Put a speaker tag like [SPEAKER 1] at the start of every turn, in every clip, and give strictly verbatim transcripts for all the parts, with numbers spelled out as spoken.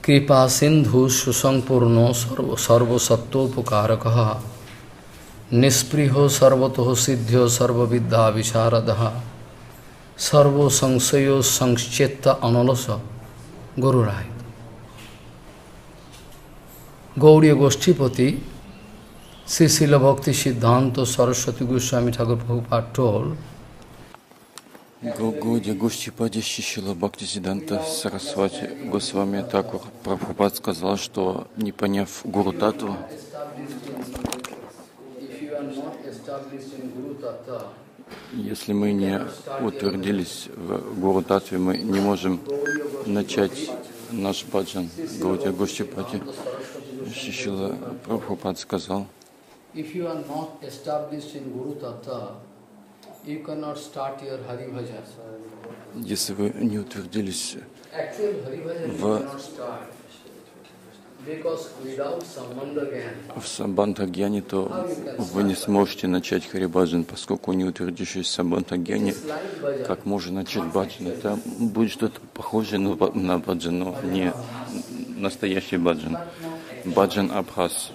[SPEAKER 1] Kripa sindhu susampurno sarva sattopukharakaha nispriho sarvatoho siddhyo sarva viddha visharadaha sarvo sangsayo sangschetta analasa Guru Rai. Gauriya Goshtipati, Sri Srila Bhakti Siddhanta Saraswati Goswami Thakur Prabhupada told,
[SPEAKER 2] Гаудия Гошчипади Шрила Бхакти Сиддханта Сарасвати Госвами Тхакур Прабхупад сказал, что не поняв Гуру Таттву, если мы не утвердились в Гуру Таттве, мы не можем начать наш баджан. Гаудия Гошчипади Шрила Прабхупад сказал, если вы не утвердились в, в Самбандха-гьяне, то вы не сможете начать Хари-баджан, поскольку не утвердившись в Самбандха-гьяне, как можно начать баджан? Это будет что-то похожее на баджан, но не настоящий баджан. Баджан Абхас.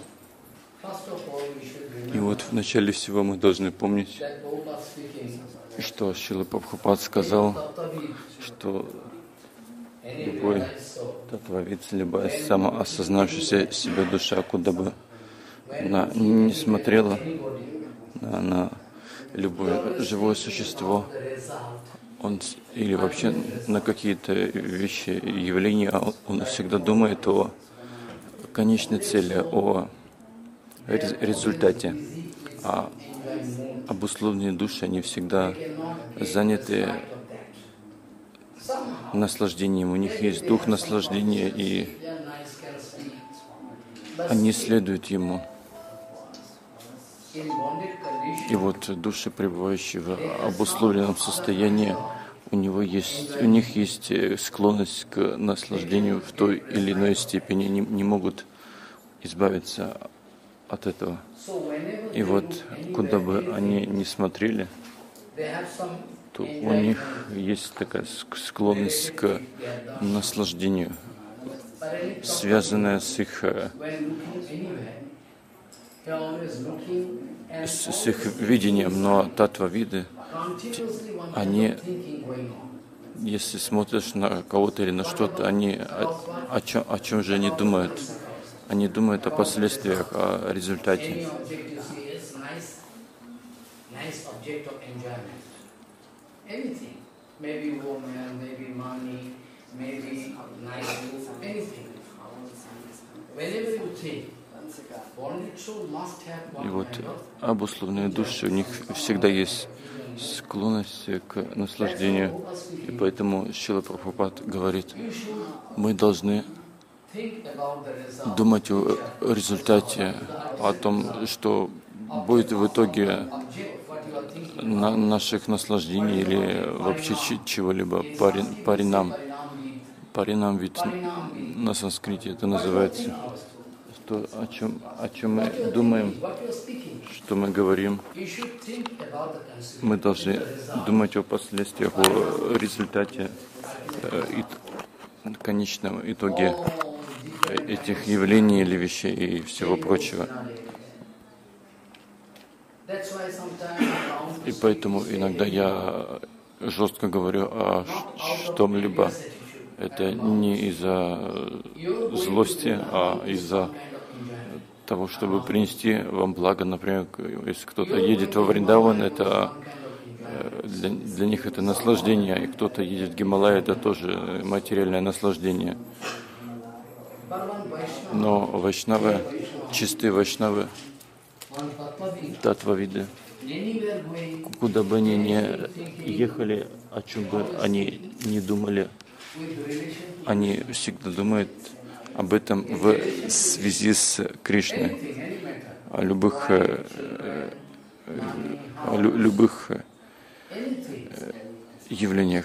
[SPEAKER 2] И вот в начале всего мы должны помнить, что Шрила Прабхупад сказал, что любой татвавид, любая самоосознавшаяся себя душа, куда бы она не смотрела на, на любое живое существо, он или вообще на какие-то вещи, явления, он всегда думает о конечной цели, о результате. А обусловленные души, они всегда заняты наслаждением. У них есть дух наслаждения, и они следуют ему. И вот души, пребывающие в обусловленном состоянии, у него есть, у них есть склонность к наслаждению в той или иной степени, не, не могут избавиться от этого. И вот куда бы они ни смотрели, то у них есть такая склонность к наслаждению, связанная с их, с, с их видением. Но татва-виды, они, если смотришь на кого-то или на что-то, они о, о, чем, о чем же они думают? Они думают о последствиях, о результате. И вот обусловленные души, у них всегда есть склонность к наслаждению. И поэтому Шрила Прабхупад говорит, мы должны думать о результате, о том, что будет в итоге на наших наслаждений или вообще чего-либо. Паринам. Паринам ведь на санскрите это называется. То, о чем, о чем мы думаем, что мы говорим, мы должны думать о последствиях, о результате, и конечном итоге этих явлений или вещей и всего прочего. И поэтому иногда я жестко говорю о чем-либо. Это не из-за злости, а из-за того, чтобы принести вам благо. Например, если кто-то едет во Вриндаван, это для, для них это наслаждение, и кто-то едет в Гималай, это тоже материальное наслаждение. Но вайшнавы, чистые вайшнавы, татвавиды, куда бы они ни ехали, о чем бы они ни думали, они всегда думают об этом в связи с Кришной, о любых, о любых явлениях.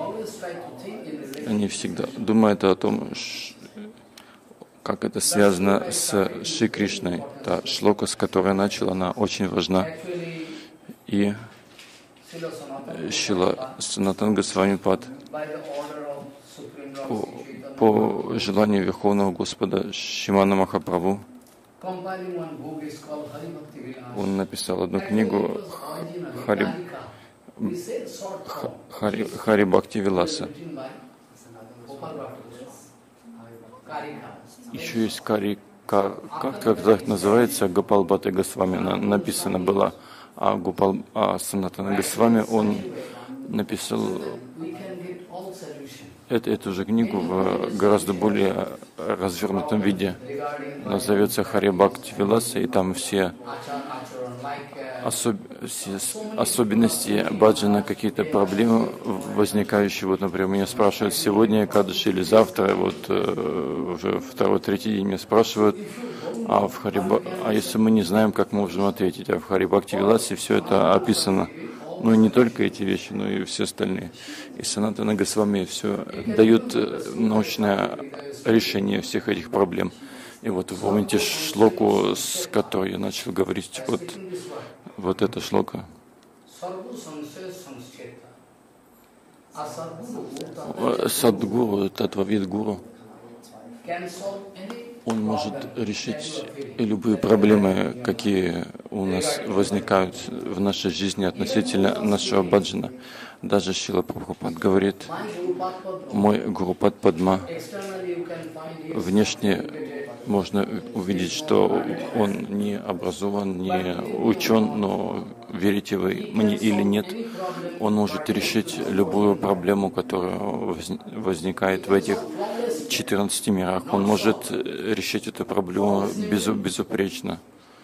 [SPEAKER 2] Они всегда думают о том, как это связано с Шри Кришной. Та шлока, с которой я начал, она очень важна. И Шрила Санатан Госвами Пад по, по желанию Верховного Господа Шримана Махапрабху он написал одну книгу Хари, Хари, Хари Бхакти Виласа. Еще есть Карика, как, как это называется, Гопал Бхатта Госвами, она написана была, а Гопал а Санатана Госвами, он написал это, эту же книгу в гораздо более развернутом виде. Она зовется Хари Бхакти Виласа, и там все, особ... все особенности баджана, какие-то проблемы возникающие. Вот, например, меня спрашивают сегодня, Кадыш или завтра, вот уже второй, третий день меня спрашивают, а, в Хари... а если мы не знаем, как мы можем ответить, а в Хари Бхакти Виласе все это описано. Ну и не только эти вещи, но и все остальные. И Санатана Госвами все дают научное решение всех этих проблем. И вот вы помните шлоку, с которой я начал говорить, вот, вот эта шлока. Садгуру, Татвавид Гуру, он может решить любые проблемы, какие у нас возникают в нашей жизни относительно нашего баджана. Даже Шрила Прабхупад говорит, мой Гурупад Падма, внешне можно увидеть, что он не образован, не учен, но верите вы мне или нет, он может решить любую проблему, которая возникает в этих четырнадцати мирах. Он может решить эту проблему безу- безупречно.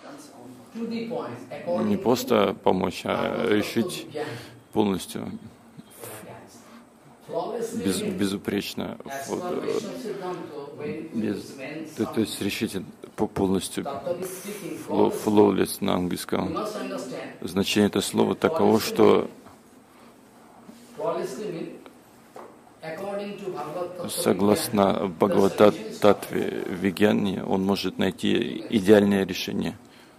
[SPEAKER 2] Не просто помочь, а решить полностью, без, безупречно. Вот, без, то, то есть решить полностью flawless на английском. Значение этого слова таково, что согласно Бхагават-татве Вигьяни, он может найти идеальное решение.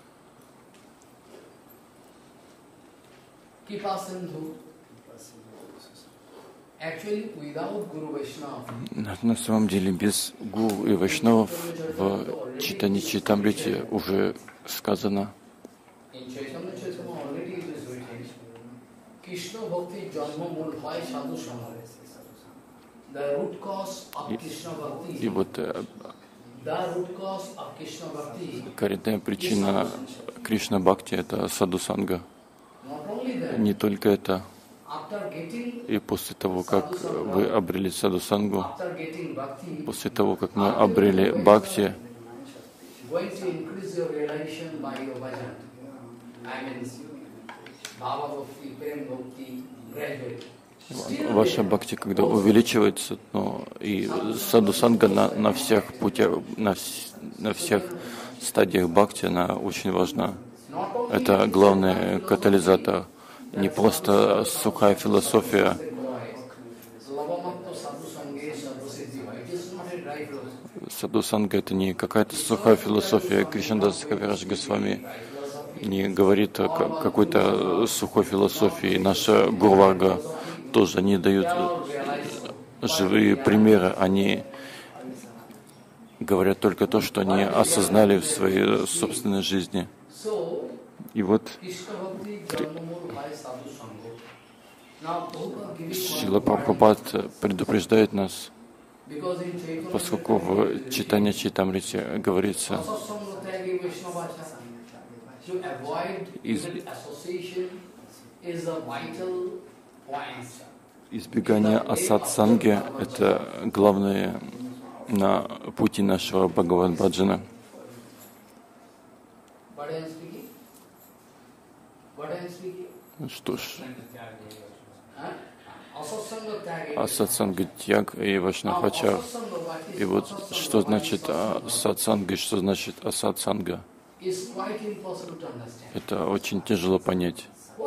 [SPEAKER 2] На, на самом деле, без гуру и вайшнавов в Чайтанья Чайтамрите уже сказано, и, и вот коренная причина Кришна Бхакти — это саду-санга. Не только это. И после того, как вы обрели саду-сангу, после того, как мы обрели бхакти, ваша бхакти, когда увеличивается, но и саду-санга на, на всех путях, на, на всех стадиях бхакти, она очень важна. Это главный катализатор. Не просто сухая философия. Саду-санга — это не какая-то сухая философия. Кришнадас Кавирадж Госвами не говорит о какой-то сухой философии. Наша Гурварга тоже, они дают живые примеры. Они говорят только то, что они осознали в своей собственной жизни. И вот Шрила Прабхупад предупреждает нас, поскольку в Чайтанья Чайтамрите говорится, из... избегание асад-санги — это главное на пути нашего Бхагавад-баджана. Что ж, асад-санга тяг и вашнахачар. И вот что значит асад-санга и что значит асад-санга? Это очень тяжело понять.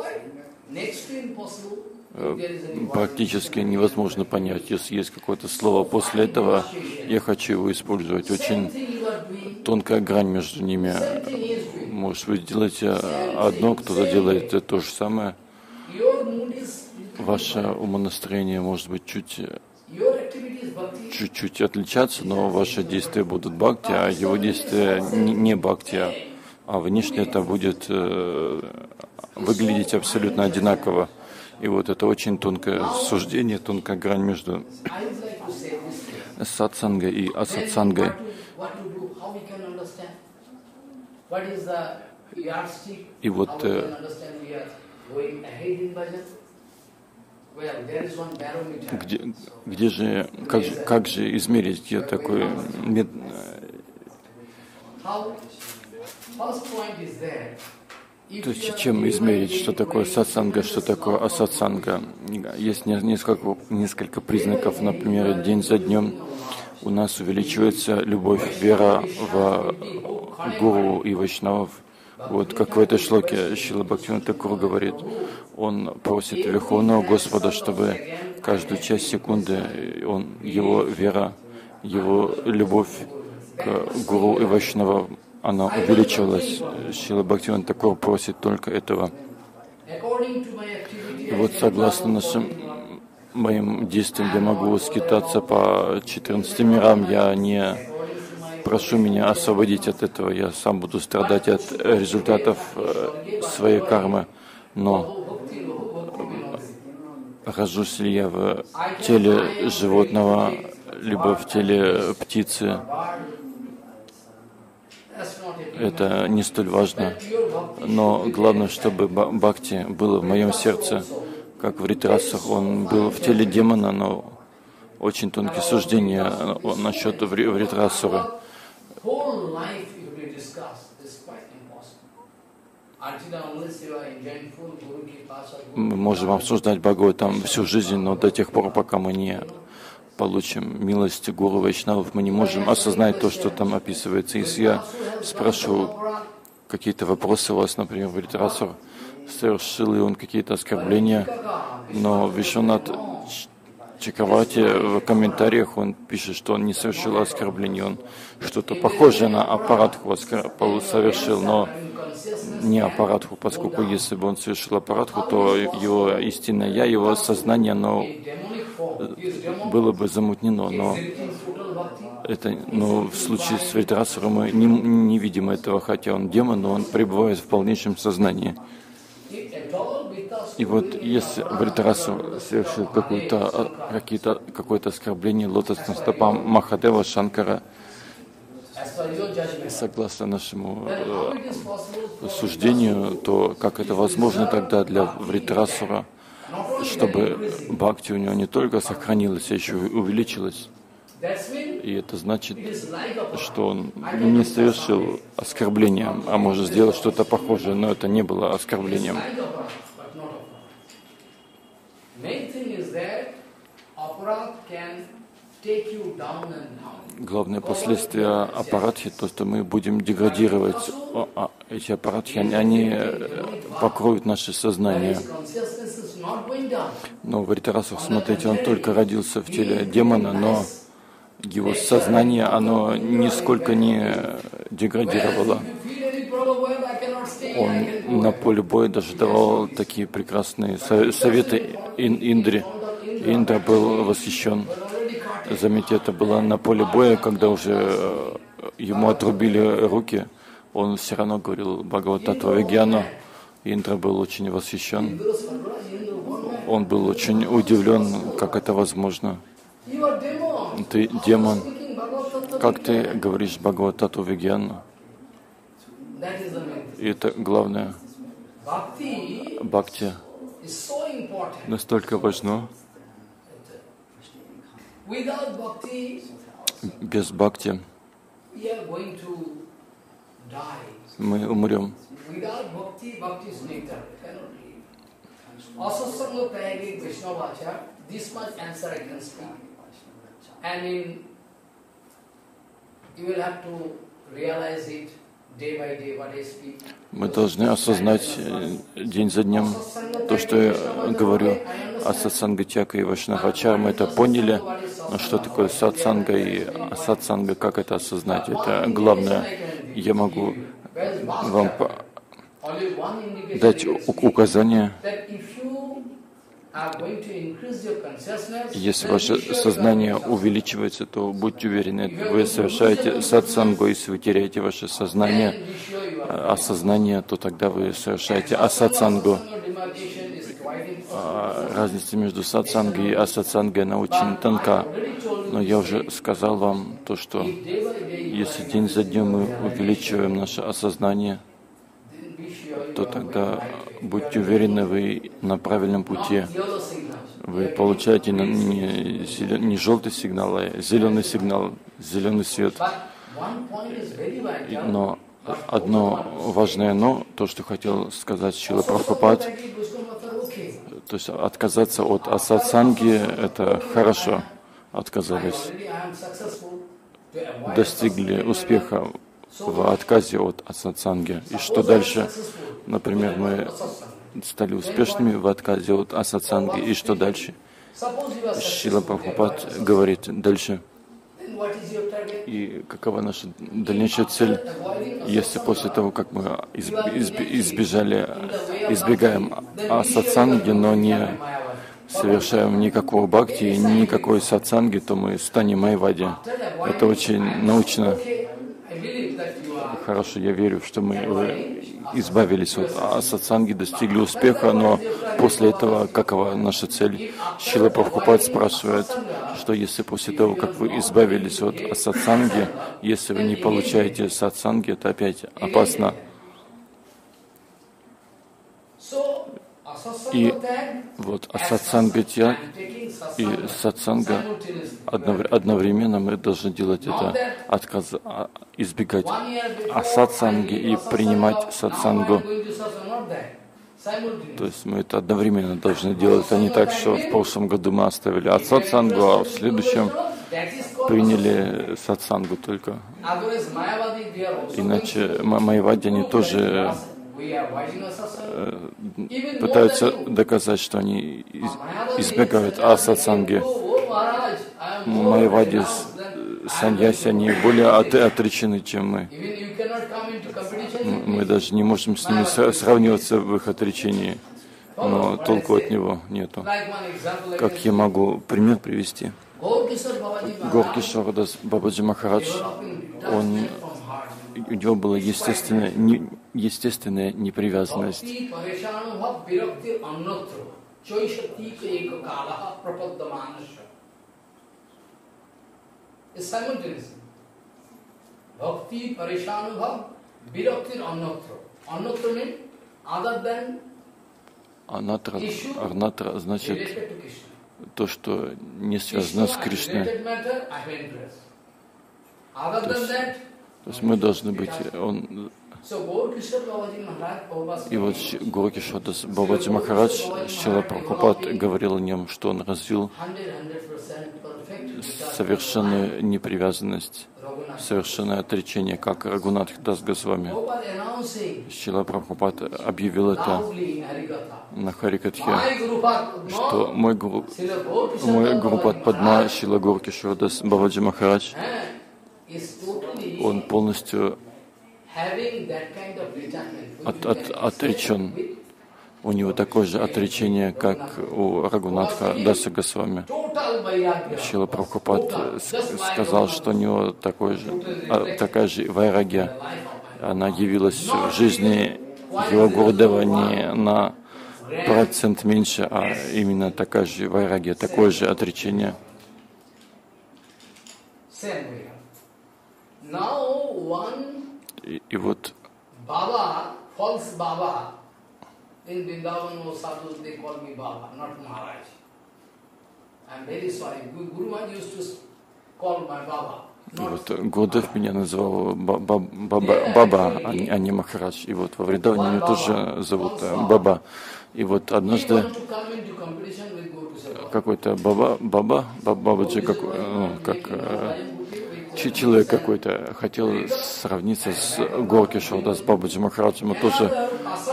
[SPEAKER 2] Практически невозможно понять. Если есть какое-то слово после этого, я хочу его использовать. Очень тонкая грань между ними. Может, вы делаете одно, кто-то делает то же самое. Ваше умонастроение может быть чуть, чуть-чуть отличаться, но ваши действия будут бхакти, а его действия не бхакти, а внешне это будет э, выглядеть абсолютно одинаково. И вот это очень тонкое суждение, тонкая грань между сатсангой и асатсангой. И вот э, где, где же, как, же, как же измерить где такой мед... То есть чем измерить, что такое сатсанга, что такое асатсанга? Есть несколько, несколько признаков, например, день за днем у нас увеличивается любовь, вера в гуру и вайшнавов. Вот как в этой шлоке Шрила Бхактивинода Тхакур говорит, он просит Верховного Господа, чтобы каждую часть секунды он, его вера, его любовь к гуру и вайшнавам, она увеличивалась. Шрила Бхактивинода Тхакур просит только этого. И вот согласно нашим моим действиям я могу скитаться по четырнадцати мирам, я не прошу меня освободить от этого, я сам буду страдать от результатов своей кармы, но рожусь ли я в теле животного, либо в теле птицы, это не столь важно, но главное, чтобы бхакти было в моем сердце, как в Вритрасах, он был в теле демона, но очень тонкие суждения насчет Вритрасуры. Мы можем обсуждать Бхагаватам всю жизнь, но до тех пор, пока мы не получим милость гуру вайшнавов, мы не можем осознать то, что там описывается. Если я спрошу какие-то вопросы у вас, например, Вритрасур, совершил ли он какие-то оскорбления, но Вишванат Чакраварти в комментариях он пишет, что он не совершил оскорблений, он что-то похожее на апаратху совершил, но не апаратху, поскольку если бы он совершил апаратху, то его истинное я, его сознание, оно было бы замутнено, но это, но в случае с Вритрасуром мы не, не видим этого, хотя он демон, но он пребывает в полнейшем сознании. И вот если Вритрасур совершил какое-то какие-то, какое-то оскорбление лотосным стопам Махадева Шанкара, согласно нашему э, суждению, то как это возможно тогда для Вритрасура, чтобы бхакти у него не только сохранилась, а еще и увеличилась? И это значит, что он не совершил оскорбления, а может сделать что-то похожее, но это не было оскорблением. Главное последствие апаратхи, то, что мы будем деградировать. Эти апаратхи, они покроют наше сознание. Но Вритрасур, смотрите, он только родился в теле демона, но его сознание, оно нисколько не деградировало. Он на поле боя даже давал такие прекрасные советы Индре. Индра был восхищен. Заметьте, это было на поле боя, когда уже ему отрубили руки, он все равно говорил Бхагавататтва Вигьяна. Индра был очень восхищен. Он был очень удивлен, как это возможно. Ты демон, как ты говоришь Бхагавататтву Вигьяну? И это главное. Бхакти настолько важно. Без бхакти мы умрем. Мы должны осознать день за днем то, что я говорю о сатсанга Тьяга и Вайшнавачар. Мы это поняли, но что такое сатсанга и асатсанга, как это осознать, это главное. Я могу вам дать указание, Если ваше сознание увеличивается, то будьте уверены, вы совершаете сатсангу. Если вы теряете ваше сознание, осознание, то тогда вы совершаете асатсангу. Разница между сатсангой и асатсангой, она очень тонка. Но я уже сказал вам то, что если день за днем мы увеличиваем наше осознание, то тогда будьте уверены, вы на правильном пути. Вы получаете не, не желтый сигнал, а зеленый сигнал, зеленый свет. Но одно важное «но», то, что хотел сказать Шрила Прабхупад, то есть отказаться от асатсанги — это хорошо. Отказались, достигли успеха в отказе от асатсанги. И что дальше? Например, мы стали успешными в отказе от асатсанги. И что дальше? Шрила Прабхупад говорит дальше. И какова наша дальнейшая цель, если после того, как мы избежали, избегаем асатсанги, но не совершаем никакого бхакти и никакой сатсанги, то мы станем майявади. Это очень научно. Хорошо, я верю, что мы избавились от асатсанги, достигли успеха, но после этого какова наша цель? Шрила Прабхупад спрашивает, что если после того, как вы избавились от асатсанги, если вы не получаете сатсанги, это опять опасно. И вот асатсангатья и сатсанга одновременно мы должны делать это, отказ, избегать асатсанги и принимать сатсангу. То есть мы это одновременно должны делать, а не так, что в прошлом году мы оставили асатсангу, а в следующем приняли сатсангу только. Иначе майявади, они тоже пытаются доказать, что они избегают асатсанги. Майявади, саньяси, они более отречены, чем мы. Мы даже не можем с ними сравниваться в их отречении, но толку от него нету. Как я могу пример привести? Горкишвардас Бабаджи Махарадж, он, у него была естественная, не, естественная непривязанность. Анатра, арнатра значит то, что не связано с Кришной. То есть, то есть мы должны быть, он, и вот Горкишвардас Бабаджи Махарадж, Шрила Прабхупад говорил о нем, что он развил совершенную непривязанность, совершенное отречение, как Рагунатх Дас Госвами. Шрила Прабхупад объявил это на Харикатхе, что мой, гуру, мой Гурупад Падма, Шрила Горкишвардас Бабаджи Махарадж, он полностью от, от, отречен. У него такое же отречение, как у Рагунатха Даса Госвами. Шрила Прабхупад сказал, что у него такой же, такая же вайрагья. Она явилась в жизни его Гурудева не на процент меньше, а именно такая же вайрагья, такое же отречение. И, и вот
[SPEAKER 1] in Vrindavan, most sadhus, they call me Baba, not Maharaj. I'm very sorry. Guru Maharaj used to call my Baba.
[SPEAKER 2] Вот Гурудев меня называл Баба, Баба, Баба, а не Махарадж. И вот во Вриндаване меня тоже зовут Баба. И вот однажды какой-то Баба, Баба, Бабаджи, как, ну, как человек какой-то хотел сравниться с Горкишвардас Бабаджи Махараджем, он тоже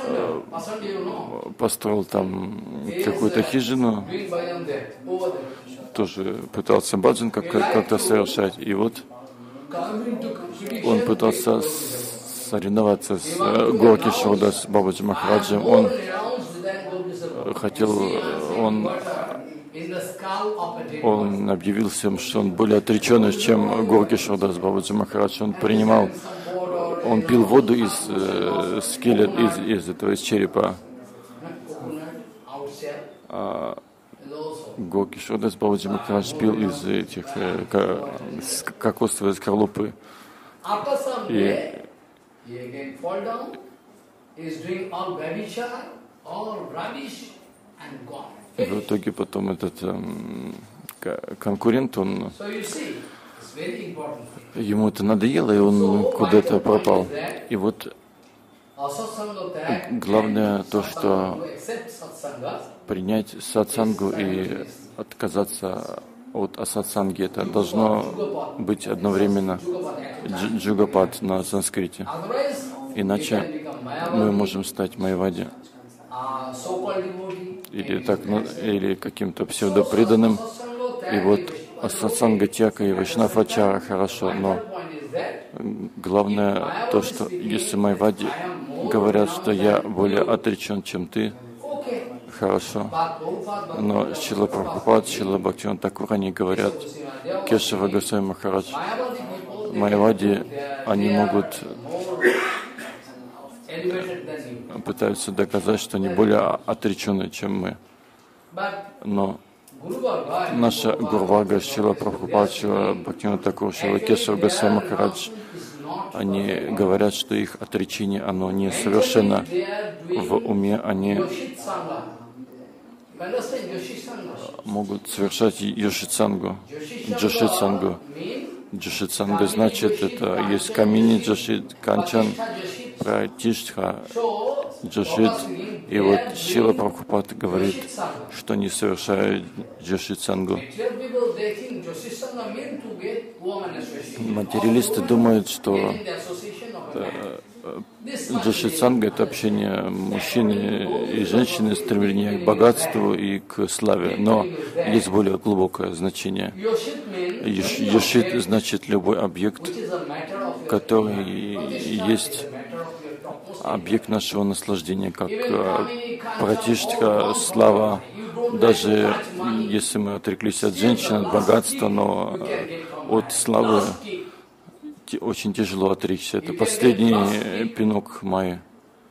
[SPEAKER 2] построил там какую-то хижину, тоже пытался баджан как- как-то совершать, и вот он пытался соревноваться с Горкишвардас Бабаджи Махараджем, он хотел, он, он объявил всем, что он более отреченный, чем Горкишордас Бабаджи Махарадж. Он принимал, он пил воду из э, скелет, из, из этого, из черепа. А Горкишордас Бабаджи Махарадж пил из этих э, кокосовой скорлупы. И в итоге потом этот эм, конкурент, он, ему это надоело, и он куда-то пропал. И вот главное то, что принять сатсангу и отказаться от асатсанги, это должно быть одновременно джугапат на санскрите. Иначе мы можем стать майявади или, так, ну, или каким-то псевдопреданным. И вот асатсанга тяка и вайшнавачара хорошо, но главное то, что если майявади говорят, что я более отречен, чем ты, хорошо. Но Шрила Прабхупад, Шрила Бхактивинода Тхакур, они говорят, Кешава Госвами Махарадж, майявади, они могут, пытаются доказать, что они более отречены, чем мы. Но наша Гурвага, Шрила Прабхупад, Шрила Бхактивинода Тхакур, Шрила Кешава Госвами Махарадж, они говорят, что их отречение, оно не совершенно в уме, они могут совершать йошицангу, джошицангу. Джошицанга значит, это есть камини, джошит, канчан, пратиштха, джошит. И вот Шрила Прабхупад говорит, что не совершают джошицангу. Материалисты думают, что джошицанга — это общение мужчины и женщины, стремление к богатству и к славе. Но есть более глубокое значение. Йошит значит любой объект, который есть объект нашего наслаждения, как пратиштха, слава. Даже если мы отреклись от женщин, от богатства, но от славы очень тяжело отречься. Это последний пинок Майи.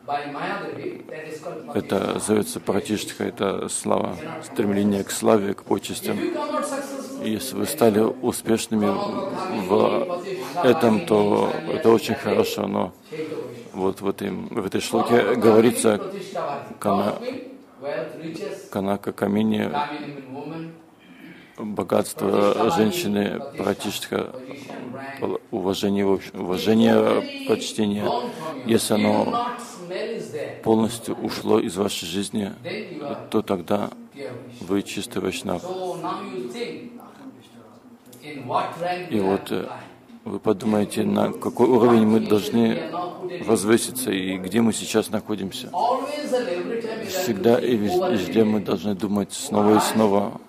[SPEAKER 2] Это зовется пратиштха, это слава, стремление к славе, к почестям. И если вы стали успешными в этом, то это очень хорошо, но вот в этой, в этой шлоке говорится кана, канака камини, богатство женщины, пратиштха, уважение, уважение, почтение. Если оно полностью ушло из вашей жизни, то тогда вы чистый вайшнав. И вот вы подумаете, на какой уровень мы должны возвыситься и где мы сейчас находимся. Всегда и везде мы должны думать снова и снова,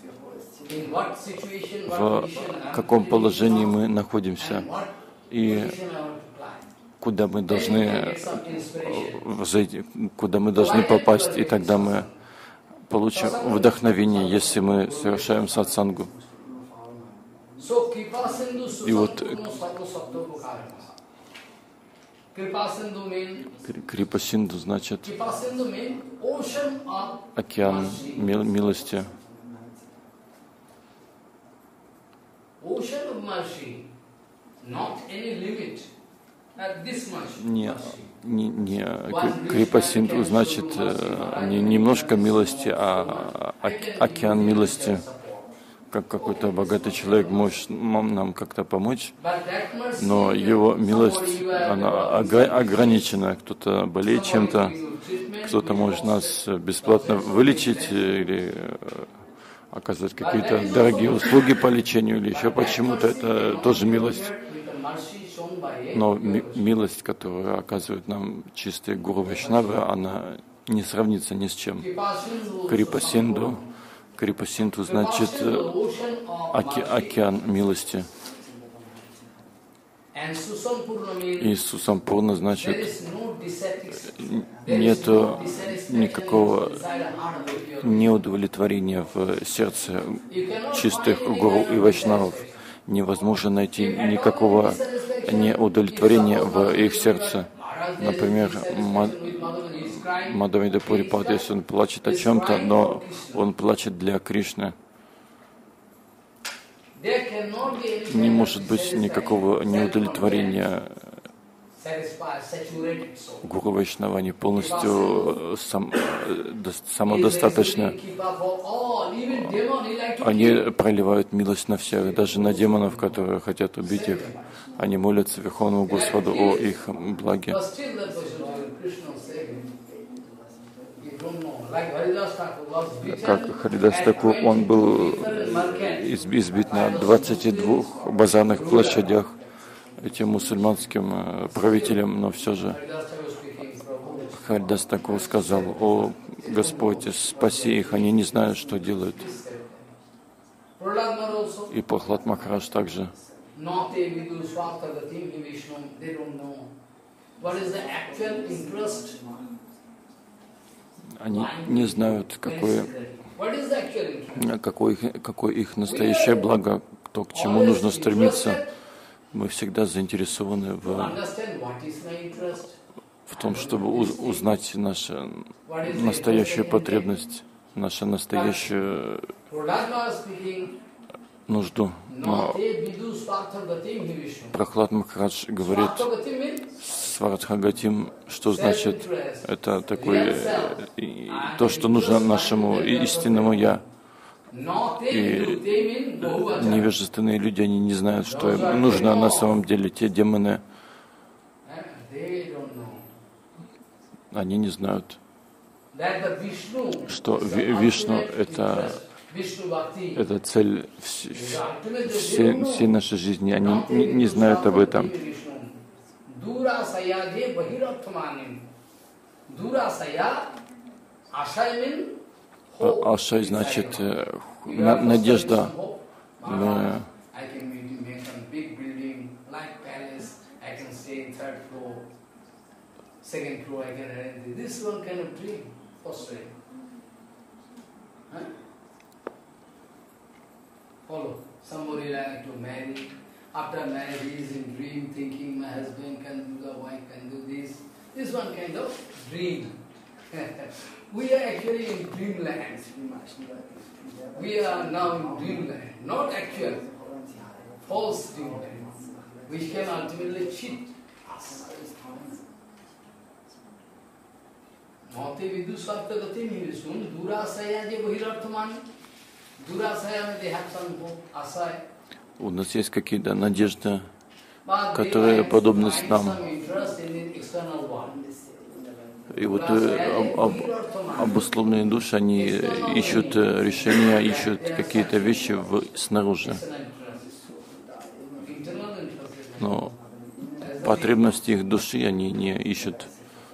[SPEAKER 2] в каком положении мы находимся и куда мы должны зайти, куда мы должны попасть, и тогда мы получим вдохновение, если мы совершаем сатсангу. И вот Крипа-синду значит океан милости. Не, не, не Крипа-синду значит не немножко милости, а океан милости. Как какой-то богатый человек может нам как-то помочь, но его милость, она ограничена. Кто-то болеет чем-то, кто-то может нас бесплатно вылечить или оказать какие-то дорогие услуги по лечению или еще почему-то. Это тоже милость. Но милость, которую оказывают нам чистые гуру Вайшнавы, она не сравнится ни с чем. Крипа-синду. Крипа-синду значит оке, океан милости. И сусампурна значит нету никакого неудовлетворения в сердце чистых гуру и вайшнавов. Невозможно найти никакого неудовлетворения в их сердце. Например, Мадхавида Пурипад, если он плачет о чем-то, но он плачет для Кришны, не может быть никакого неудовлетворения. Гуру Вайшнава, они полностью сам, самодостаточны. Они проливают милость на всех, даже на демонов, которые хотят убить их. Они молятся Верховному Господу о их благе. Как Харидас Такур, он был избит на двадцати двух базарных площадях этим мусульманским правителем, но все же Харидас Такур сказал: «О Господь, спаси их, они не знают, что делают». И Прахлад Махарадж также. Они не знают, какое, какое, какое их настоящее благо, то, к чему нужно стремиться. Мы всегда заинтересованы в, в том, чтобы узнать нашу настоящую потребность, нашу настоящую нужду. Но Прахлад Махарадж говорит Сварадхагатим, что значит это такое, то, что нужно нашему истинному Я. И невежественные люди, они не знают, что им нужно на самом деле. Те демоны, они не знают, что Вишну — это, это цель всей, всей нашей жизни. Они не, не знают об этом. Ашай значит на, надежда. Мы,
[SPEAKER 1] Somebody like to marry. After marriage, he is in dream, thinking my husband can do the wife can do this. This one kind of dream. We are actually in dreamland. We are now in dreamland, not actual, false dreamland, which can ultimately cheat us. Mate vidu sarta gati nivisun durasaya je bahirarthamani. Durasaya they have some asaya.
[SPEAKER 2] У нас есть какие-то надежды, которые подобны снам. И вот об, об, обусловленные души, они ищут решения, ищут какие-то вещи в, снаружи. Но потребности их души они не ищут.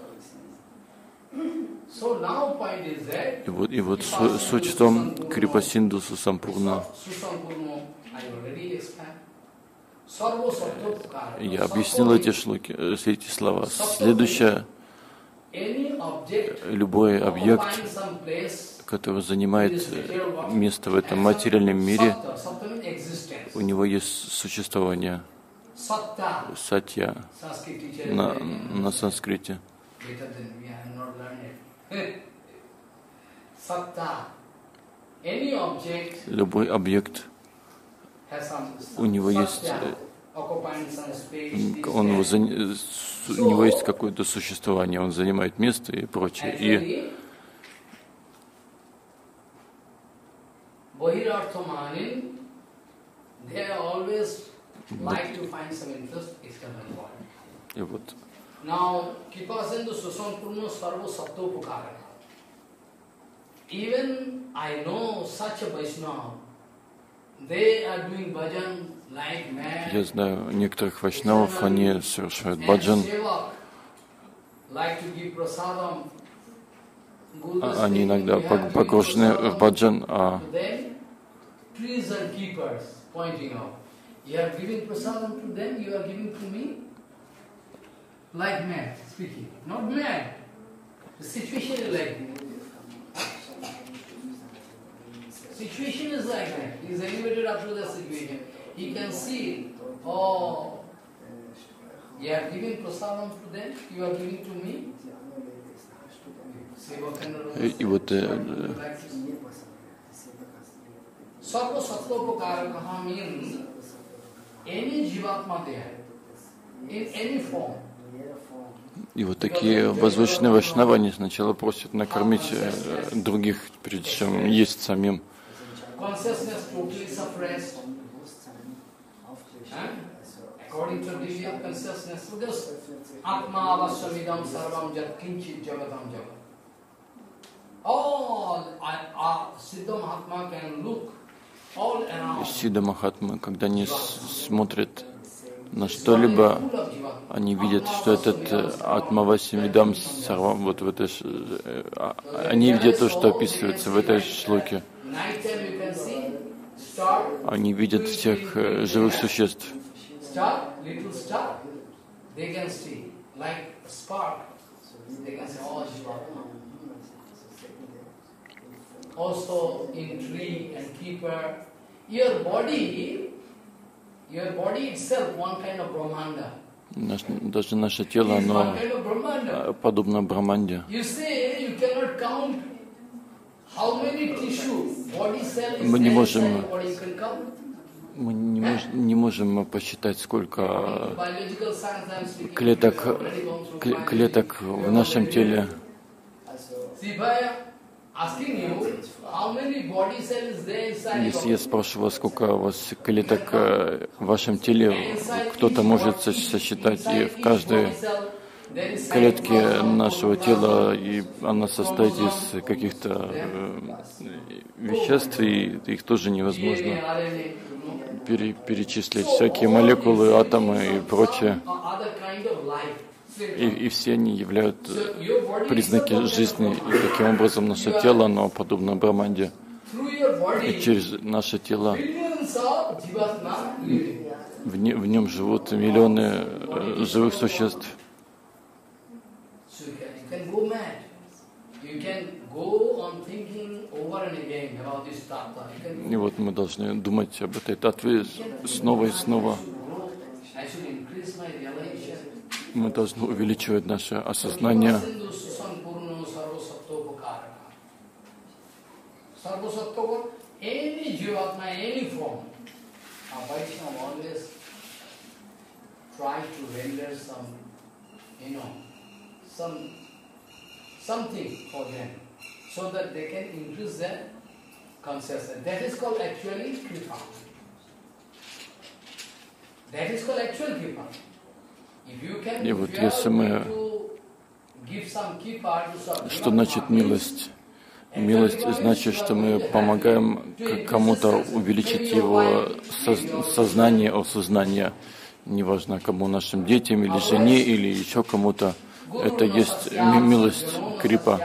[SPEAKER 2] И вот, и вот суть в том, Крипа-синду Сусампурна. Я объяснил эти шлоки, эти слова. Следующее. Любой объект, который занимает место в этом материальном мире, у него есть существование. Сатья на, на санскрите. Любой объект, у него есть, он, у него есть какое-то существование, он занимает место и прочее. И вот, и вот.
[SPEAKER 1] Even I know such a Vaishnava,
[SPEAKER 2] я знаю некоторых вайшнавов, они совершают баджан, они иногда погружены в баджан, а
[SPEAKER 1] You are giving prasadam to them, you are giving to me? Like mad, speaking. Not mad. The situation is like that. Situation is like that. He is elevated up to the situation. He can see, oh, you are giving prasadam to them, you are giving to me?
[SPEAKER 2] И вот
[SPEAKER 1] Sarva Sattva means any jivatma there, in any form.
[SPEAKER 2] И вот такие возвышенные вайшнавы, они сначала просят накормить других, прежде чем есть самим.
[SPEAKER 1] According to degree of consciousness, because Atma avassamidam sarvam jat kinchit jagatam jagat. All Siddha Mahatma can look all around.
[SPEAKER 2] Сиддха Махатмы, когда они смотрят на что-либо, они видят, что этот Атмавасимидам Сарвам, вот в этой, они видят то, что описывается в этой шлоке. Они видят всех живых существ.
[SPEAKER 1] Also in tree and keeper, your body, your body itself, one kind of Brahmanda.
[SPEAKER 2] Наш, даже наше тело, оно подобно Брахманде. Мы не можем, мы не, мож, не можем посчитать, сколько клеток, клеток в нашем теле. Если я спрашиваю, сколько у вас клеток в вашем теле, кто-то может сосчитать, и в каждой клетке нашего тела, и она состоит из каких-то веществ, и их тоже невозможно пере, перечислить. Всякие молекулы, атомы и прочее. И, и все они являются признаки жизни. И таким образом наше тело, оно подобно Брахманде. И через наше тело в, не, в нем живут миллионы э, живых существ. И вот мы должны думать об этой татве снова и снова. Мы должны увеличивать наше осознание. И вот если мы... Что значит милость? Милость значит, что мы помогаем кому-то увеличить его сознание, осознание. Неважно, кому, нашим детям, или жене, или еще кому-то. Это есть милость, крипа.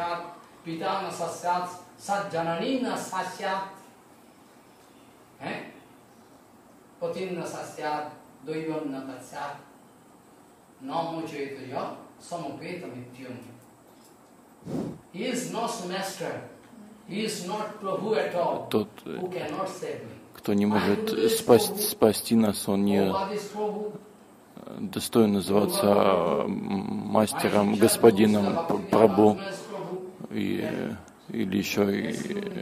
[SPEAKER 2] Тот, кто не может спасти, спасти нас, он не достоин называться мастером, господином, прабху, и, или еще и,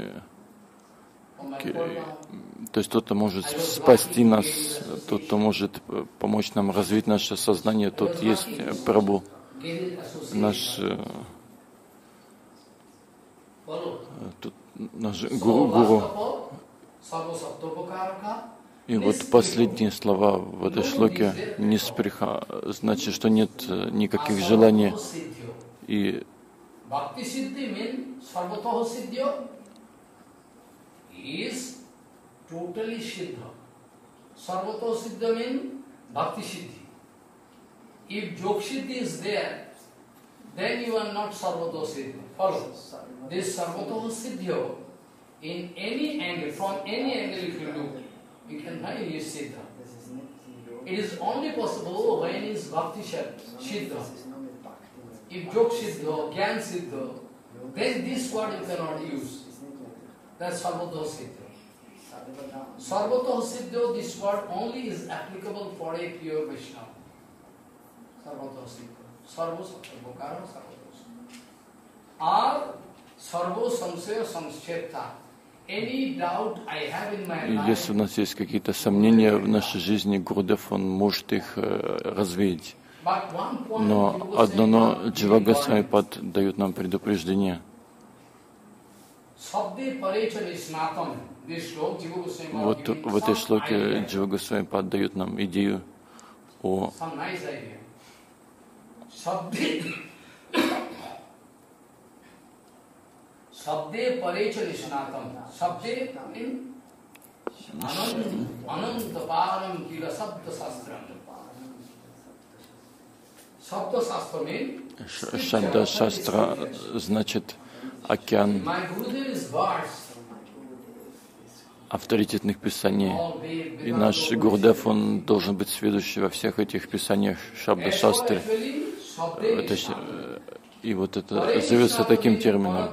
[SPEAKER 2] то есть тот, кто может спасти нас, тот, кто может помочь нам развить наше сознание, тот есть прабху, наш, тот, наш гуру, гуру. И вот последние слова в этой шлоке не сприха, значит, что нет никаких желаний. И
[SPEAKER 1] in any angle, from any angle if you look, you can find you Siddha. It is only possible when is Bhakti Siddha. If Jog Siddha, Gyan Siddha, then this word you cannot use. That's Sarvatoha Siddha. Sarvatoha Siddha, this word only is applicable for a pure Vaishnava. Sarvatoha Siddha. Sarvo Sattva Karma Sarvatoha Siddha. Or Sarvo Samsaya Samscheta. Any doubt I have in my life.
[SPEAKER 2] Если у нас есть какие-то сомнения в нашей жизни, Гурудев, он может их развеять. Но одно Джива Госвами Пад дает нам предупреждение. Вот в этой шлоке Джива Госвами Пад дает нам идею о
[SPEAKER 1] Sabde parecha nishnatam. Sabde means ananta param kila sabda sastram. Sabda sastra means
[SPEAKER 2] Шабда Шастра значит океан авторитетных писаний. И наш Гурудев, он должен быть сведущий во всех этих писаниях Шабда Шастры. И вот это зовется таким термином.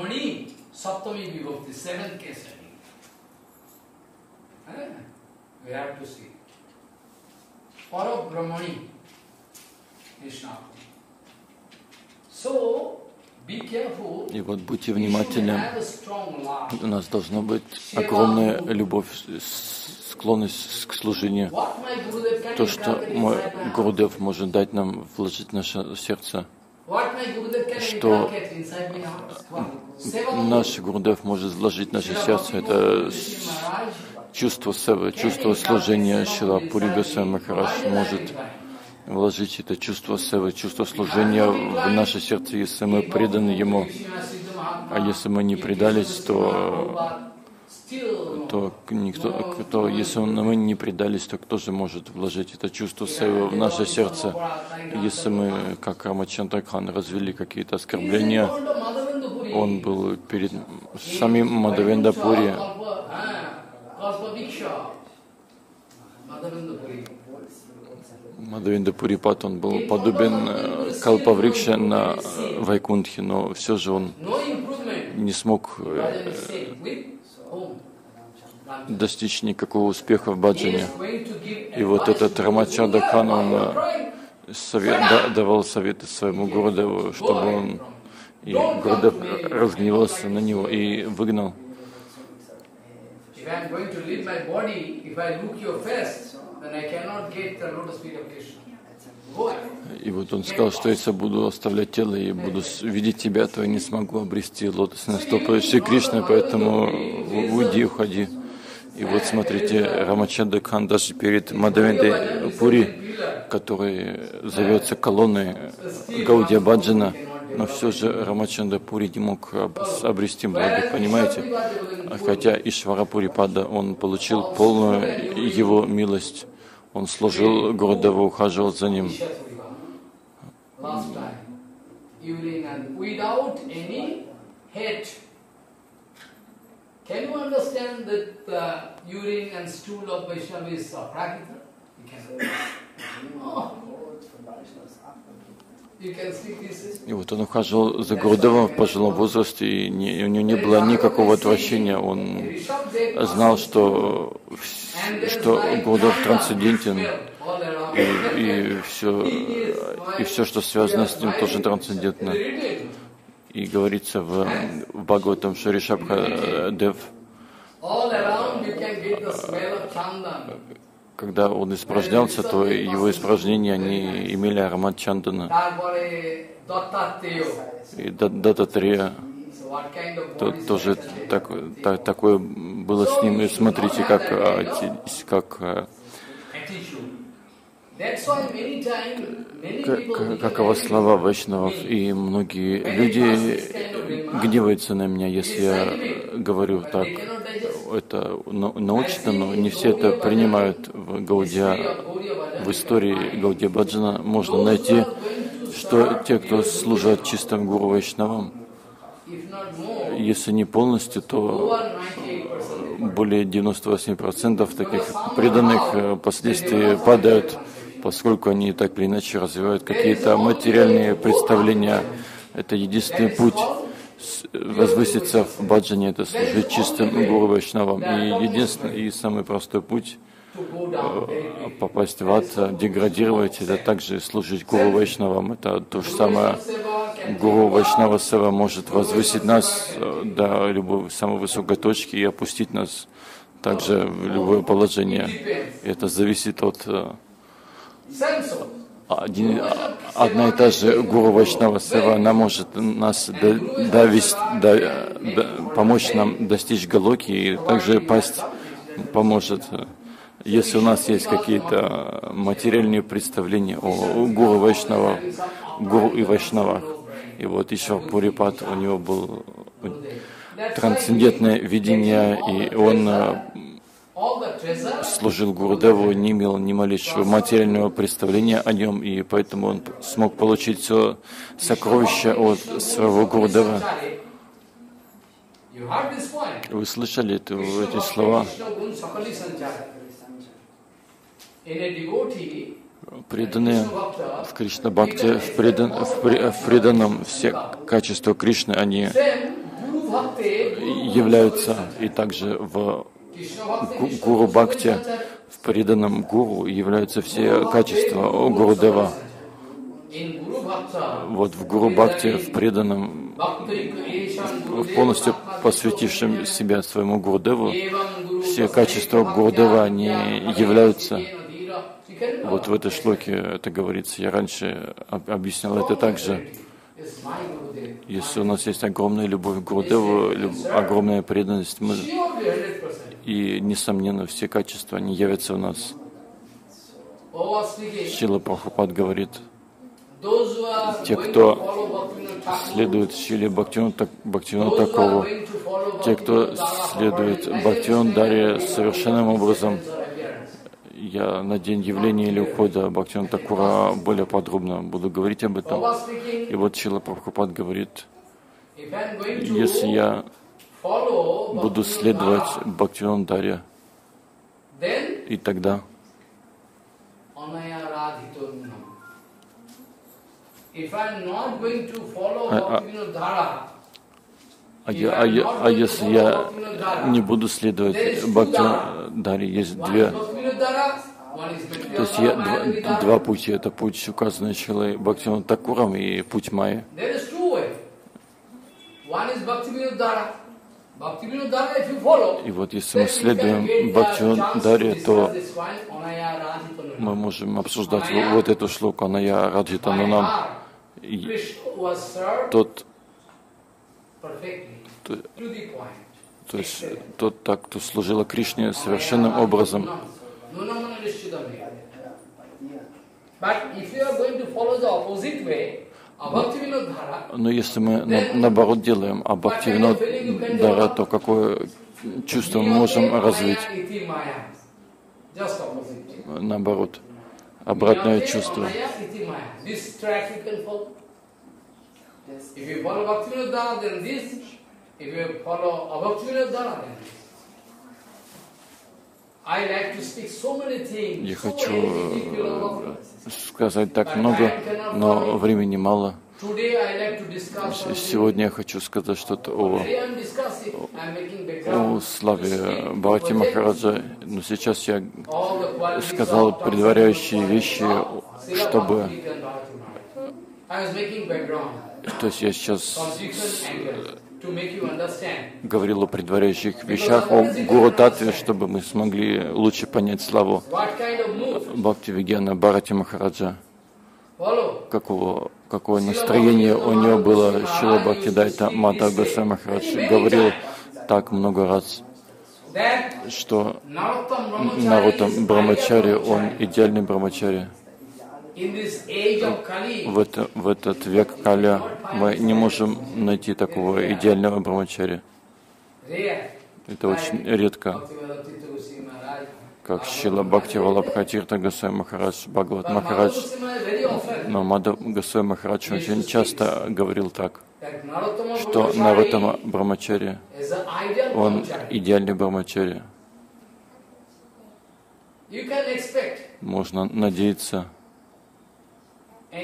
[SPEAKER 2] И вот будьте внимательны, у нас должна быть огромная любовь, склонность к служению. То, что мой Гурудев может дать нам, вложить в наше сердце, что наш Гурудев может вложить в наше сердце, это чувство севы, чувство служения. Шрила Пури Госвами Махарадж может вложить это чувство севы, чувство служения в наше сердце, если мы преданы Ему. А если мы не предались, то, то никто, кто, если мы не предались, то кто же может вложить это чувство севы в наше сердце? Если мы, как Рамачандра Кхан, развели какие-то оскорбления, он был перед самим Мадхавендра Пури. Мадхавендра Пурипат, он был подобен Калпаврикше на Вайкунтхе, но все же он не смог достичь никакого успеха в баджане. И вот этот Рамачандра Кхан, он совет, да, давал советы своему Гурудеву, чтобы он, и Гурудев разгневался на него и выгнал. И вот он сказал, что если буду оставлять тело и буду видеть тебя, то я не смогу обрести лотосные стопы Шри Кришны, поэтому уйди, уходи. И вот смотрите, Рамачандра Кхан даже перед Мадхавендрой Пури, который зовется колонной Гаудия Баджана, но все же Рамачандра Пури не мог обрести благо, понимаете? Хотя Ишвара Пурипада, он получил полную его милость, он служил Гурудеву, ухаживал за ним.
[SPEAKER 1] Can you understand that uh, urine and stool of Vaishnava is uh, Prakriti? You can. Oh. You can see this.
[SPEAKER 2] И вот он ухаживал за Гурудевом в пожилом возрасте, и, не, и у него не было никакого отвращения. Он знал, что, что Гурудев трансцендентен, и, и, все, и все, что связано с ним, тоже трансцендентно. И говорится в, в Бхагаватам, что Ришабха Дев, когда он испражнялся, то его испражнения, они имели аромат чандана. И Даттатрея, то, тоже так, так, такое было с ним. И смотрите, как, как Как, какова слава вайшнавов, и многие люди гневаются на меня, если я говорю так. Это научно, но не все это принимают. В Гаудия, в истории Гаудия Баджана можно найти, что те, кто служат чистым гуру вайшнавам, если не полностью, то более девяноста восьми процентов таких преданных впоследствии падают, поскольку они так или иначе развивают какие-то материальные представления. Это единственный путь возвыситься в баджане, это служить чистым Гуру Вайшнавам. И единственный и самый простой путь попасть в ад, деградировать, это также служить Гуру Вайшнавам. Это то же самое. Гуру Вайшнава Сева может возвысить нас до любой самой высокой точки и опустить нас также в любое положение. Это зависит от один, одна и та же Гуру Вайшнава Сева. Она может нас довести, до, до, помочь нам достичь Галоки, и также пасть поможет. Если у нас есть какие-то материальные представления о Гуру Вайшнава, Гуру и Вайшнавах, и вот еще Пурипад, у него было трансцендентное видение, и он служил Гурудеву, не имел ни малейшего материального представления о нем, и поэтому он смог получить все сокровища от своего Гурудева. Вы слышали это, эти слова? Преданные в Кришна Бхакти, в, предан, в, при, в преданном все качества Кришны, они являются, и также в Гуру Бхакти, в преданном Гуру, являются все качества Гурудева. Вот в Гуру Бхакти, в преданном, полностью посвятившем себя своему Гурудеву, все качества Гурудева, они являются. Вот в этой шлоке это говорится. Я раньше объяснял это также. Если у нас есть огромная любовь к Гурудеву, люб... огромная преданность, мы... и, несомненно, все качества, они явятся у нас. Шрила Прабхупад говорит, те, кто следует Шриле Бхактивиноду Тхакуру, те, кто следует Бхактивиноду Даре совершенным образом, я на день явления или ухода Бхактивинода Тхакура более подробно буду говорить об этом. И вот Шрила Прабхупад говорит, если я буду следовать Бхактивиноду Даре, и тогда а, а, а, я, а, я, а если я не буду следовать Бхактивиноду Даре, есть две. То есть я, два, два пути. Это путь, указанный Шрилой Бхактивиноду Тхакуром, и путь Майи. И вот если мы следуем Бхактивиноду Даре, то мы можем обсуждать вот эту шлоку Аная Раджитананам. Тот, то, то есть тот, так, кто служил Кришне совершенным образом. Но если мы на, наоборот делаем, а Бхактивинода Дара, то какое чувство мы можем развить? Наоборот, обратное чувство. Я хочу сказать так много, но времени мало. Сегодня я хочу сказать что-то о, о славе Бхарати Махараджа, но сейчас я сказал предваряющие вещи, чтобы... То есть я сейчас говорил о предваряющих вещах, о Гуру Татве, чтобы мы смогли лучше понять славу Бхактивигьяна Бхарати Махараджа. Какого, какое настроение у него было. Шрила Бхактидайта Мата Госвами Махарадж говорил так много раз, что Нароттам Брамачари, он идеальный Брамачари. В, это, в этот век Кали мы не можем найти такого идеального Брамачари. Это очень редко. Как Шрила Бхакти Валабха Тирта Госвами Махарадж, Бхагават Махарадж, но Мадхав Госвами Махарадж очень часто говорил так. что Нароттама Брамачари, он идеальный Брамачари. Можно надеяться, а,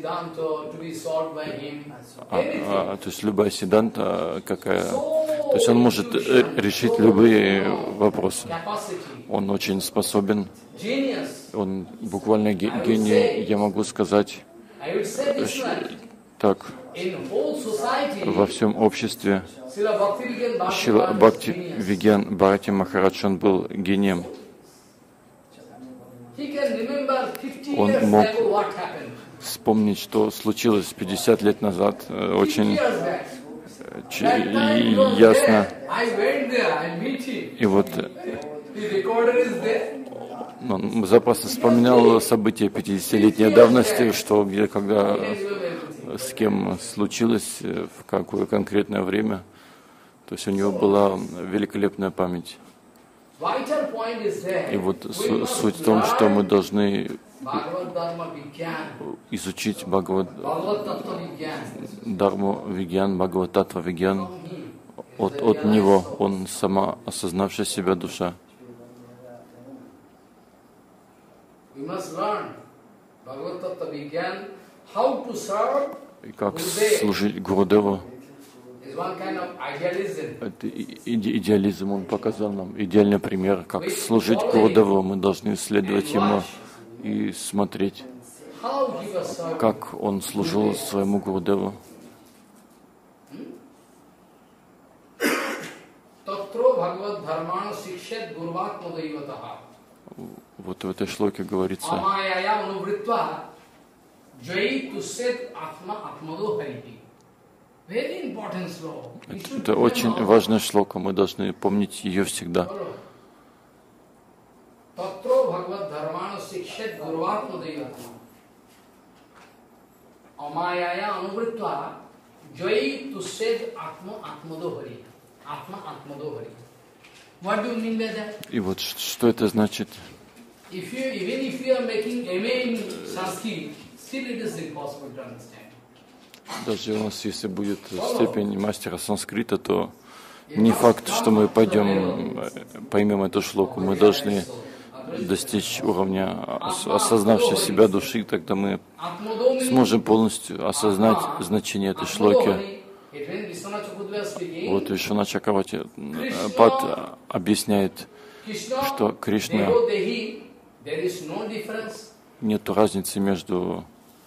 [SPEAKER 2] а, то есть любая сиданта, какая, то есть он может решить любые вопросы. Он очень способен, он буквально гений, я могу сказать, так, во всем обществе. Шрила Бхакти Вигьян Бхарати Махарадж, он был гением. Он мог вспомнить, что случилось пятьдесят лет назад, очень ясно. И вот он запросто вспоминал события пятидесятилетней давности, что где, когда, с кем случилось, в какое конкретное время. То есть у него была великолепная память. И вот суть в том, что мы должны изучить Бхагавад Дharma Вигьян, Бхагавад Татва Вигьян. От, от него он сама осознавшая себя душа. И как служить Гурудеву. Это идеализм, он показал нам идеальный пример, как служить Гурудеву. Мы должны следовать ему и смотреть, как он служил своему Гурудеву. Вот в этой шлоке говорится, это очень важная шлока, мы должны помнить ее всегда. И вот что это значит? Даже у нас, если будет степень мастера санскрита, то не факт, что мы пойдем, поймем эту шлоку. Мы должны достичь уровня осознавшей себя души, тогда мы сможем полностью осознать значение этой шлоки. Вот Вишванат Чакраварти Пад объясняет, что Кришна, нет разницы между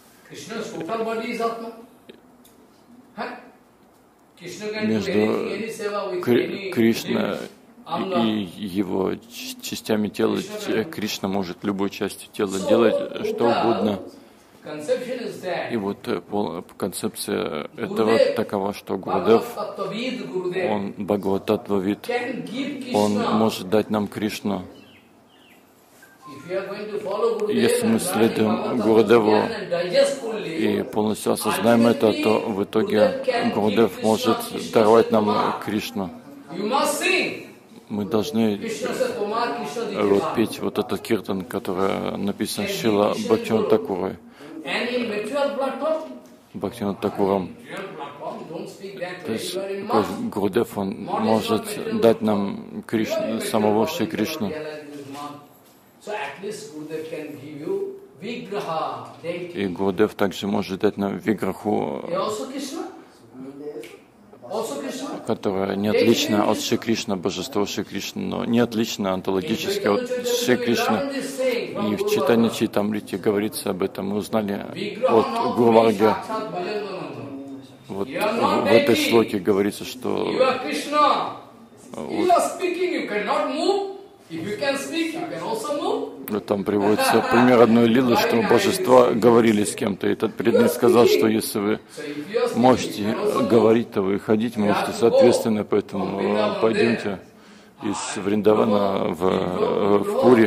[SPEAKER 2] между Кришна и его частями тела. Кришна может любой частью тела делать что угодно. И вот концепция этого такова, что Гурудев, он Бхагават Татвавид, он может дать нам Кришну. Если мы следуем Гурудеву и полностью осознаем это, то в итоге Гурудев может даровать нам Кришну. Мы должны вот, петь вот этот киртан, который написан Шрила Бхактивинода Тхакурой. Бхактивинода Тхакуром. То есть Гурудев, он может дать нам Кришну, самого Шри Кришну. И Гурудев также может дать нам Виграху, которая не отлична от Шри Кришна, божества Шри Кришна, но не отлична онтологически от Шри Кришна. И в Чайтанья Чайтамрите говорится об этом. Мы узнали от Гурварги. Вот в, в этой шлоке говорится, что там приводится пример одной лилы, что божества говорили с кем-то. И этот преданный сказал, что если вы можете говорить, то вы ходить можете соответственно, поэтому пойдемте из Вриндавана в, в Пури.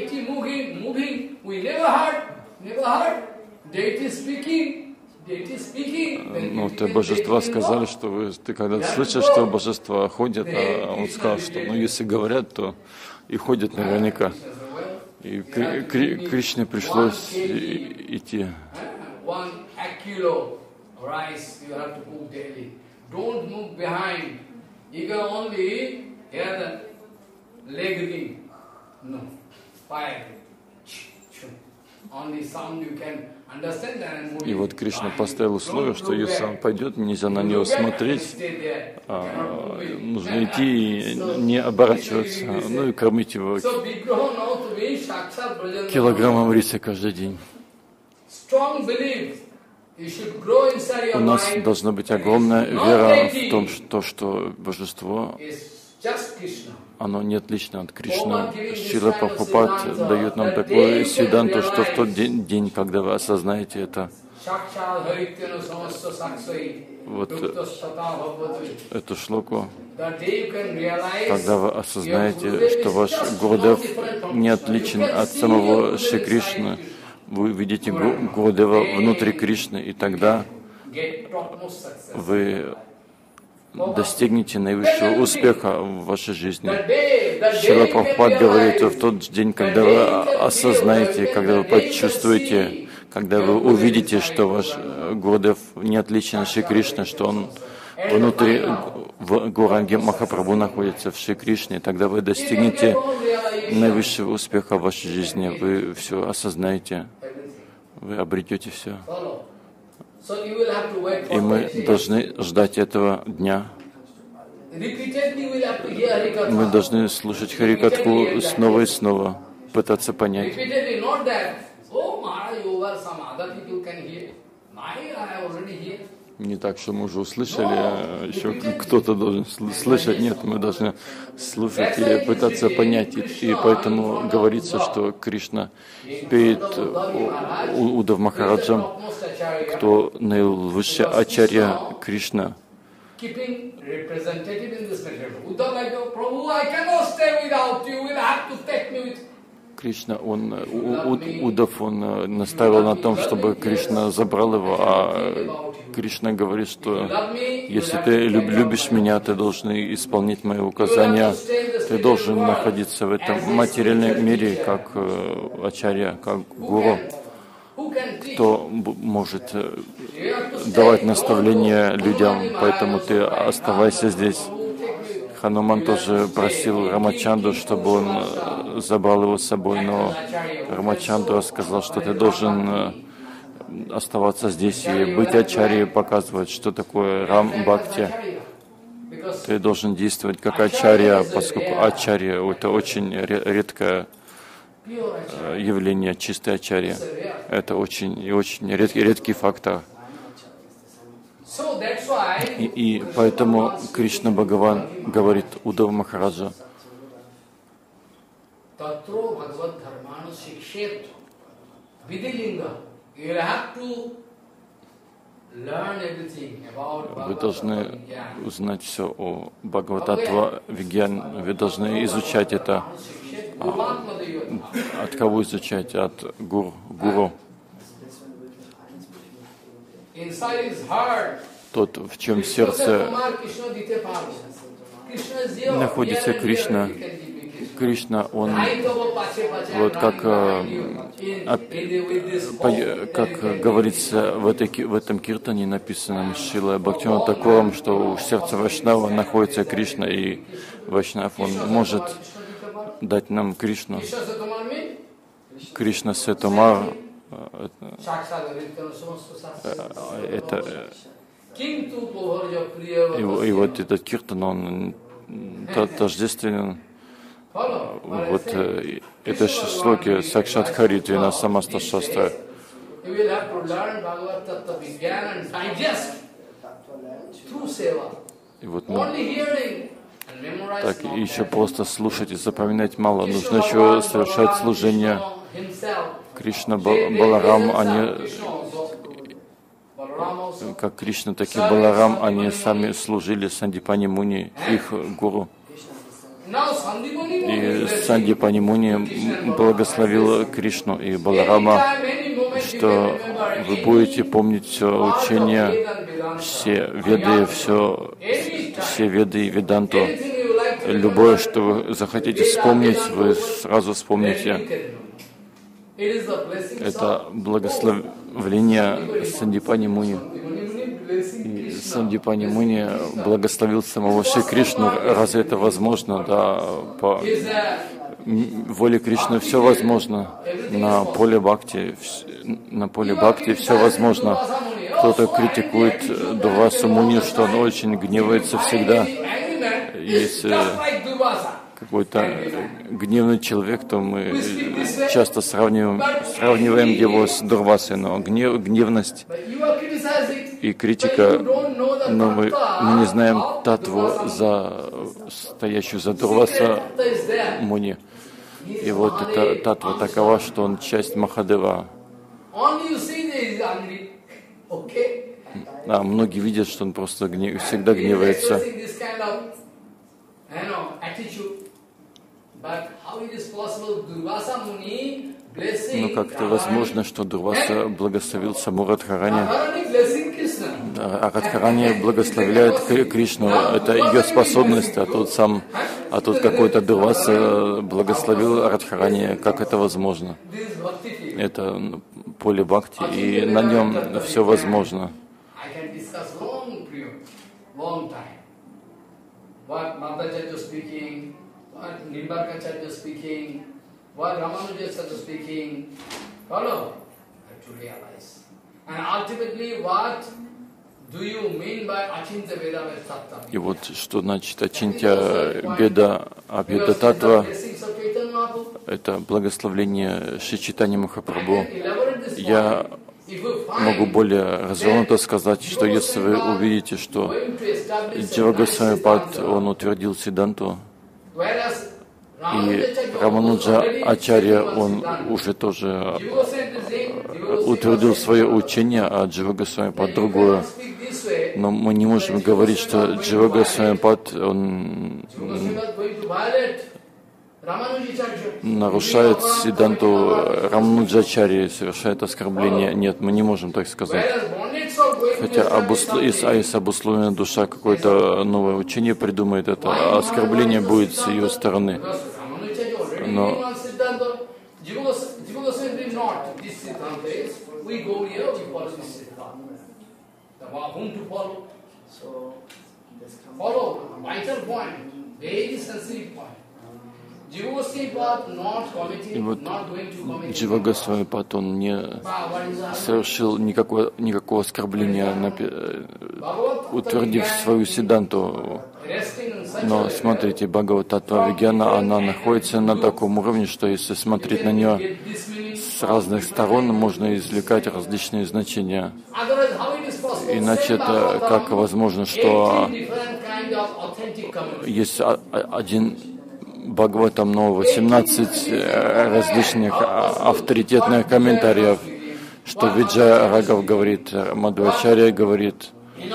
[SPEAKER 2] Ну, те божества сказали, что вы, ты когда слышишь, что божества ходят, а он сказал, что ну если говорят, то и ходят наверняка. И Кри- Кри- Кришне пришлось идти.
[SPEAKER 1] rice you have to cook daily. Don't move behind. You can only hear the leg ring. No. Fire. Only sound you can understand and move.
[SPEAKER 2] И вот Кришна поставил условие, что если он пойдет, нельзя на него смотреть, а нужно идти и не оборачиваться, ну и кормить его килограммом риса каждый день. У нас должна быть огромная вера в том, что, что божество, оно не отлично от Кришны. Шрила Прабхупад дает нам такое сиданту, что в тот день, день, когда вы осознаете это, вот эту шлоку, когда вы осознаете, что ваш Гурудев не отличен от самого Шри Кришны, вы видите Гурудева внутри Кришны, и тогда вы достигнете наивысшего успеха в вашей жизни. Шрила Прабхупад говорит, что в тот день, когда вы осознаете, когда вы почувствуете, когда вы увидите, что ваш Гурудев не отличен от Шри Кришны, что он внутри, в Гауранге Махапрабху находится в Шри Кришне, тогда вы достигнете наивысшего успеха в вашей жизни, вы все осознаете, вы обретете все. И мы должны ждать этого дня. Мы должны слушать Харикатху снова и снова, пытаться понять. Не так, что мы уже услышали, а еще кто-то должен слышать. Нет, мы должны слушать и пытаться понять. И, и поэтому говорится, что Кришна перед Удав Махараджем, кто наивысший ачарья Кришна, Кришна, он, Удав, он настаивал на том, чтобы Кришна забрал его, а Кришна говорит, что если ты любишь меня, ты должен исполнять мои указания, ты должен находиться в этом материальном мире, как ачарья, как гуру. Кто может давать наставления людям, поэтому ты оставайся здесь. Хануман тоже просил Рамачанду, чтобы он забрал его с собой, но Рамачандра сказал, что ты должен оставаться здесь и быть ачарьей, показывать, что такое Рам Бхакти. Ты должен действовать как ачарья, поскольку ачарья — это очень редкое явление, чистая ачарья. Это очень и очень редкий, редкий фактор. И, и поэтому Кришна Бхагаван говорит Удава Махараджа: вы должны узнать все о Бхагавататтва Вигьян, вы должны изучать это. А от кого изучать? От гуру. гуру. Тот, в чем сердце находится Кришна. Кришна, он вот как, как говорится в, этой, в этом киртане, написанном Шрилой Бхактивинода Тхакуром, что у сердца Вайшнава находится Кришна, и Вайшнав, он может дать нам Кришну. Кришна Сетумар, это, и, и вот этот киртан, он тождественен. Вот это шлоки Сакшат Харитвина Самаста Шастра. И вот ну, так еще просто слушать и запоминать мало. Нужно еще совершать служение. Кришна, Баларам, они, как Кришна, так и Баларам, они сами служили Сандипани Муни, их гуру. И Сандипани Муни благословил Кришну и Баларама, что вы будете помнить все учение, все веды, все, все веды и веданту. Любое, что вы захотите вспомнить, вы сразу вспомните. Это благословление Сандипани Муни. И Сандипани Муни благословил самого Шри Кришну. Разве это возможно? Да, по воле Кришны все возможно. На поле бхакти, на поле бхакти все возможно. Кто-то критикует Дурвасу Муни, что он очень гневается всегда. Если какой-то гневный человек, то мы часто сравниваем, сравниваем его с Дурвасой, но гнев, гневность и критика, но мы, мы не знаем татву, за, стоящую за Дурваса Муни. И вот эта татва такова, что он часть Махадева. А многие видят, что он просто гнев, всегда гневается. Но как это возможно, что Дурваса благословил саму Радхарани? А Радхарани благословляет Кришну, это ее способность, а тут сам, а тут какой-то Дурваса благословил Радхарани. Как это возможно? Это поле бхакти, и на нем все возможно. What Madhacharya speaking, what Nimbarkacharya speaking, what Ramanujacharya speaking, follow, to realize. And ultimately, what do you mean by Achintya Veda Tattva? И вот что значит Ачинтя Беда Абеда Татва, это благословление Шри Чайтаньи Махапрабху. Я могу более развернуто сказать, что если вы увидите, что Джива Госвами Пад, он утвердил Сиддханту, и Рамануджа Ачарья, он уже тоже утвердил свое учение, а Джива Госвами Пад другое. Но мы не можем говорить, что Джива Госвами Пад, он нарушает Сиддханту Рамануджачарьи, совершает оскорбление. Нет, мы не можем так сказать. Хотя обуслов... если обусловленная душа какое-то новое учение придумает, это оскорбление будет с ее стороны. Но и вот Джива Госвами Пад, он не совершил никакого, никакого оскорбления, утвердив свою Сиддханту. Но смотрите, Бхагават-татва Вигьяна, она находится на таком уровне, что если смотреть на нее с разных сторон, можно извлекать различные значения. Иначе это как возможно, что есть один Бхагаватам, но восемнадцать различных авторитетных комментариев, что Виджая Рагав говорит, Мадхвачарья говорит.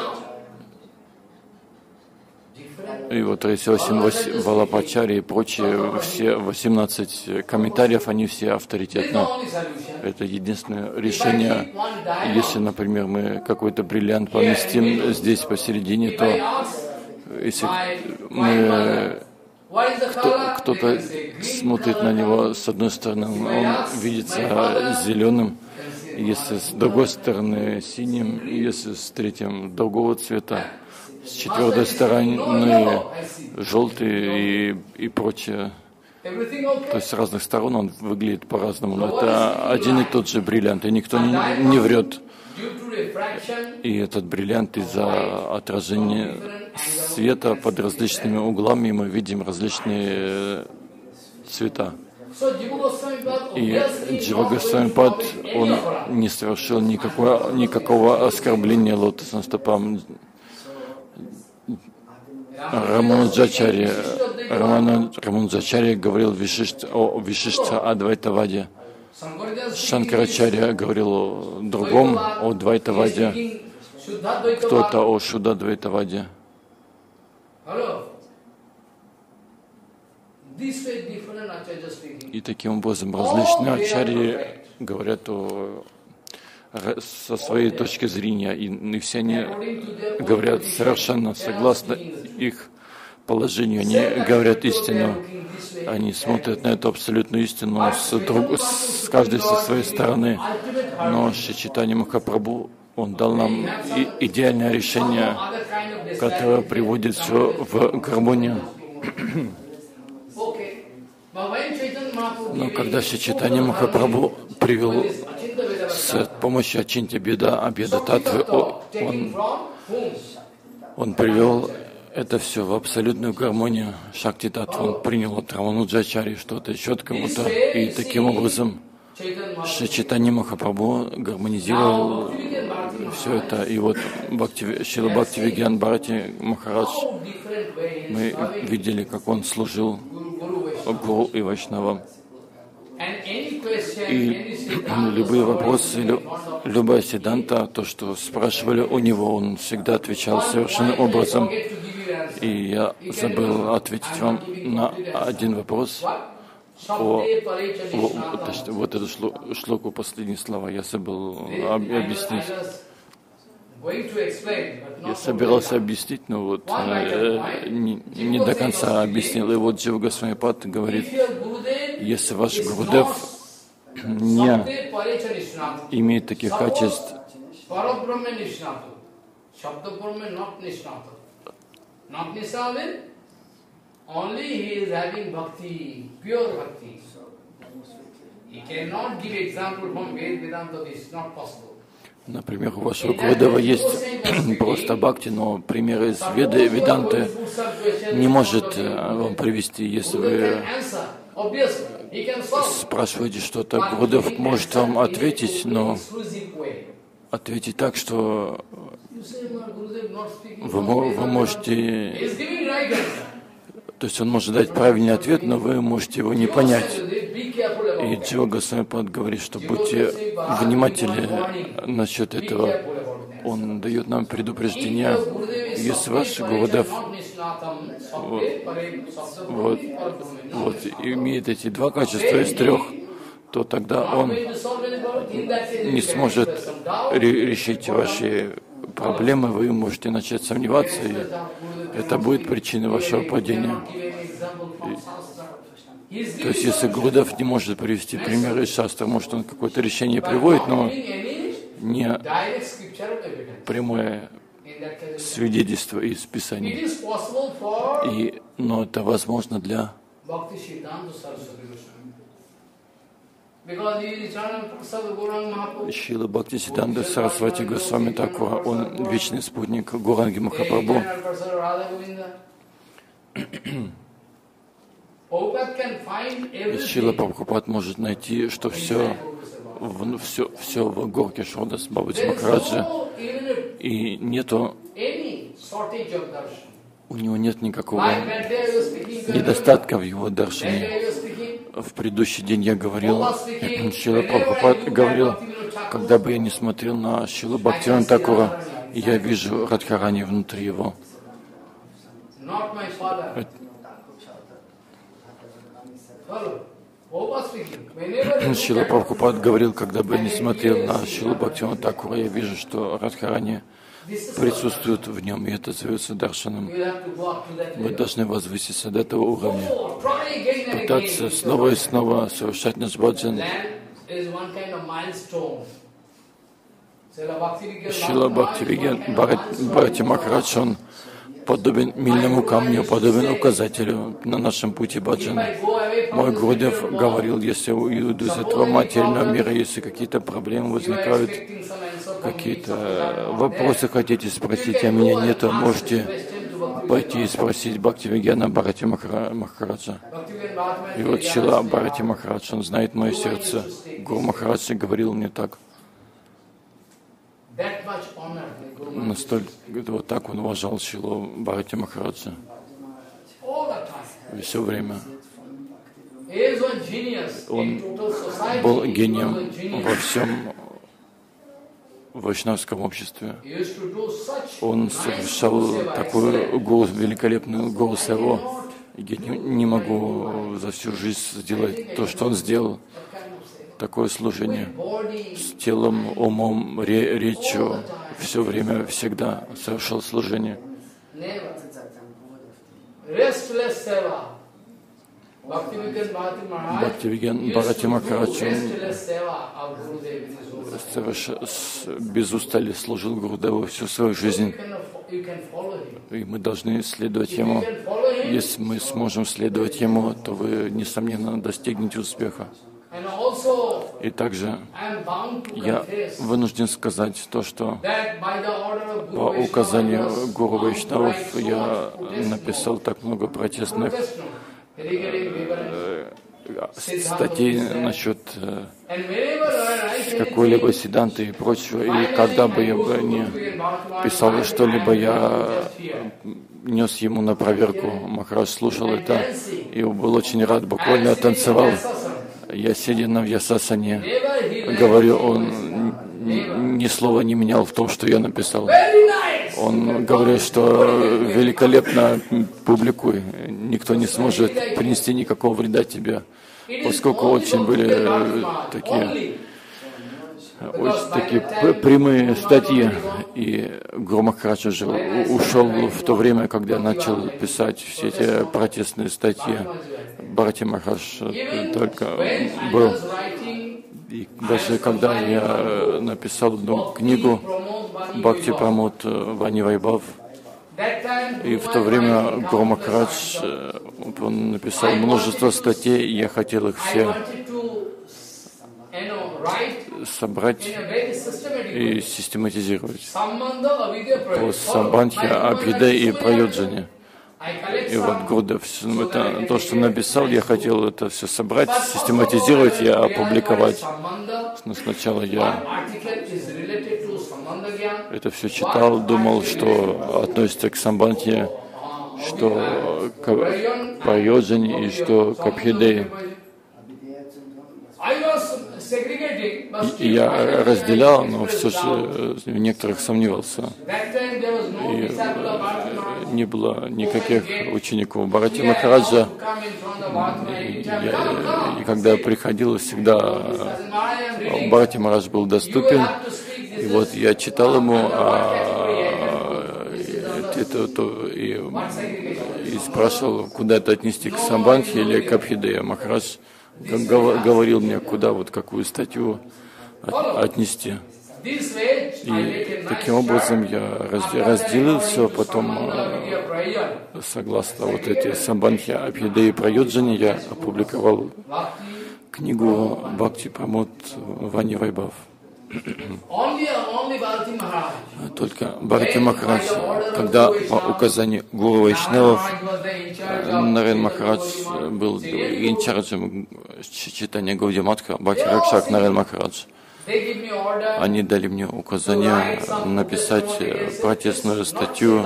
[SPEAKER 2] И вот Рейсиосин Валапачари и прочие, все восемнадцать комментариев, они все авторитетны. Это единственное решение. Если, например, мы какой-то бриллиант поместим здесь посередине, то если мы Кто, кто-то смотрит на него с одной стороны, он видится зеленым, если с другой стороны синим, если с третьим другого цвета, с четвертой стороны желтый и, и прочее. То есть с разных сторон он выглядит по-разному. Но это один и тот же бриллиант, и никто не, не врет. И этот бриллиант из-за отражения света под различными углами мы видим различные цвета. И Джива Госвами Пад, он не совершил никакого, никакого оскорбления лотосным стопам. Рамануджачарья, Рамануджачарья говорил Вишишт, о Вишиштха Адвайтаваде. Шанкарачарья говорил о другом, о Двайтаваде, кто-то о Шудадвайтаваде. И таким образом различные ачарьи говорят о, со своей точки зрения, и, и все они говорят совершенно согласно их положению, они говорят истину. Они смотрят на эту абсолютную истину с, друг, с каждой со своей стороны. Но Шри Чайтанья Махапрабху, Он дал нам и идеальное решение, которое приводит все в гармонию. Но когда Шри Чайтанья Махапрабху привел с помощью Ачинтя Беда, Абеда Татвы, он, он привел это все в абсолютную гармонию Шакти Татвы. Он принял от Рамануджачари что-то еще от кого-то, и таким образом Шри Чайтанья Махапрабху гармонизировал все это. И вот Бхакти, Шрила Бхактивигьян Бхарати Махарадж, мы видели, как он служил Гуру и Вайшнавам. И любые вопросы, любая сиданта, то, что спрашивали у него, он всегда отвечал совершенным образом. И я забыл ответить вам на один вопрос. О, о, точно, вот эту шло, шлоку, последние слова, я забыл об, объяснить. Я собирался объяснить, но вот э, не, не до конца объяснил. И вот Джива Госвами Пад говорит, если ваш Гурудев не имеет таких качеств,
[SPEAKER 1] only he is having bhakti, pure bhakti. He cannot give example from Ved Vedanta, this is not possible.
[SPEAKER 2] Например, у вашего Гурудева есть просто бхакти, но пример из Веды, Веданты не может вам привести, если вы спрашиваете что-то. Гурудев может вам ответить, но ответить так, что вы, вы можете... То есть он может дать правильный ответ, но вы можете его не понять. И Джива Госвами Пад говорит, что будьте внимательны насчет этого. Он дает нам предупреждение. Если ваш Гурудев вот, вот, вот, имеет эти два качества из трех, то тогда он не сможет решить ваши проблемы, вы можете начать сомневаться, и это будет причиной вашего падения. И, то есть, если Гурудев не может привести примеры из шастра, может, он какое-то решение приводит, но не прямое свидетельство из Писания. И, но это возможно для Шрила Бхактисиддханта Сарасвати Госвами Такура, он вечный спутник Гуранги Махапрабху. Шрила Прабхупад может найти, что все в, все, все в горке Шодас Бабати Махараджа, и нету, у него нет никакого недостатка в его даршане. В предыдущий день я говорил, Шрила Прабхупад говорил, когда бы я не смотрел на Шрилу Бхактивинода Такура, я вижу Радхарани внутри его. Шрила Прабхупад говорил, когда бы я не смотрел на Шрилу Бхактивинода Такура, я вижу, что Радхарани присутствует в нем, и это зовется даршаном. Мы должны возвыситься до этого уровня, пытаться снова и снова совершать наш баджан. Шрила Бхактивигьян Бхарати Махарадж, он подобен мильному камню, подобен указателю на нашем пути баджана. Мой Гурудев говорил, если уйду из этого материального мира, если какие-то проблемы возникают, какие-то вопросы хотите спросить, а меня нету, можете пойти и спросить Бхактивигьяна Бхарати Махараджа. И вот Шрила Бхарати Махарадж, он знает мое сердце. Гуру Махарадж говорил мне так. Настолько, вот так он уважал Шрилу Бхарати Махараджа. Все время. Он был гением во всем вайшнавском обществе. Он совершал такую гуру, великолепную гуру севу. Я не, не могу за всю жизнь сделать то, что он сделал. Такое служение с телом, умом, ре, речью, все время, всегда совершал служение. Бхактивиген Бхарати Махарадж без устали служил Гурудеву всю свою жизнь. И мы должны следовать ему. Если мы сможем следовать ему, то вы, несомненно, достигнете успеха. И также я вынужден сказать то, что по указанию Гуру Вайшнавов я написал так много протестных статей насчет какой-либо седанты и прочего. И когда бы я бы не писал что-либо, я нес ему на проверку. Махарадж слушал это и был очень рад, буквально танцевал. Я, сидя на Вьясасане, говорю, он ни слова не менял в том, что я написал. Он говорит, что великолепно, публикуй, никто не сможет принести никакого вреда тебе, поскольку очень были такие, очень такие прямые статьи. И Гуру Махарадж уже ушел в то время, когда я начал писать все эти протестные статьи. Бхарати Махарадж только был. И даже когда я написал одну книгу Бхакти Прамод Вани Вайбхав, и в то время Гуру Махарадж, он написал множество статей, и я хотел их все собрать и систематизировать по Самбандхе, Абхидае и Прайоджане. И вот Гурудев, это то, что написал, я хотел это все собрать, систематизировать и опубликовать. Но сначала я это все читал, думал, что относится к Самбандхе, что к Прайоджане и что к Абхидае. И я разделял, но все же в некоторых сомневался. И не было никаких учеников Бхарати Махараджа. И, я, и когда я приходил, всегда Бхарати Махарадж был доступен. И вот я читал ему, а, это, то, и, и спрашивал, куда это отнести, к Самбандхе или к Абхидае. Махарадж говорил мне, куда, вот какую статью отнести. И таким образом я разделил все, потом, согласно вот эти Самбандхи, Абхидае и Прайоджане, я опубликовал книгу Бхакти Прамод Вани Вайбхав. Только Бхарати Махарадж, когда по указанию Гуру Вайшнавов, Нараян Махарадж был инчарджем читания Гауди Матха, Бхакти Ракшак Нараян Махарадж. Они дали мне указание написать протестную статью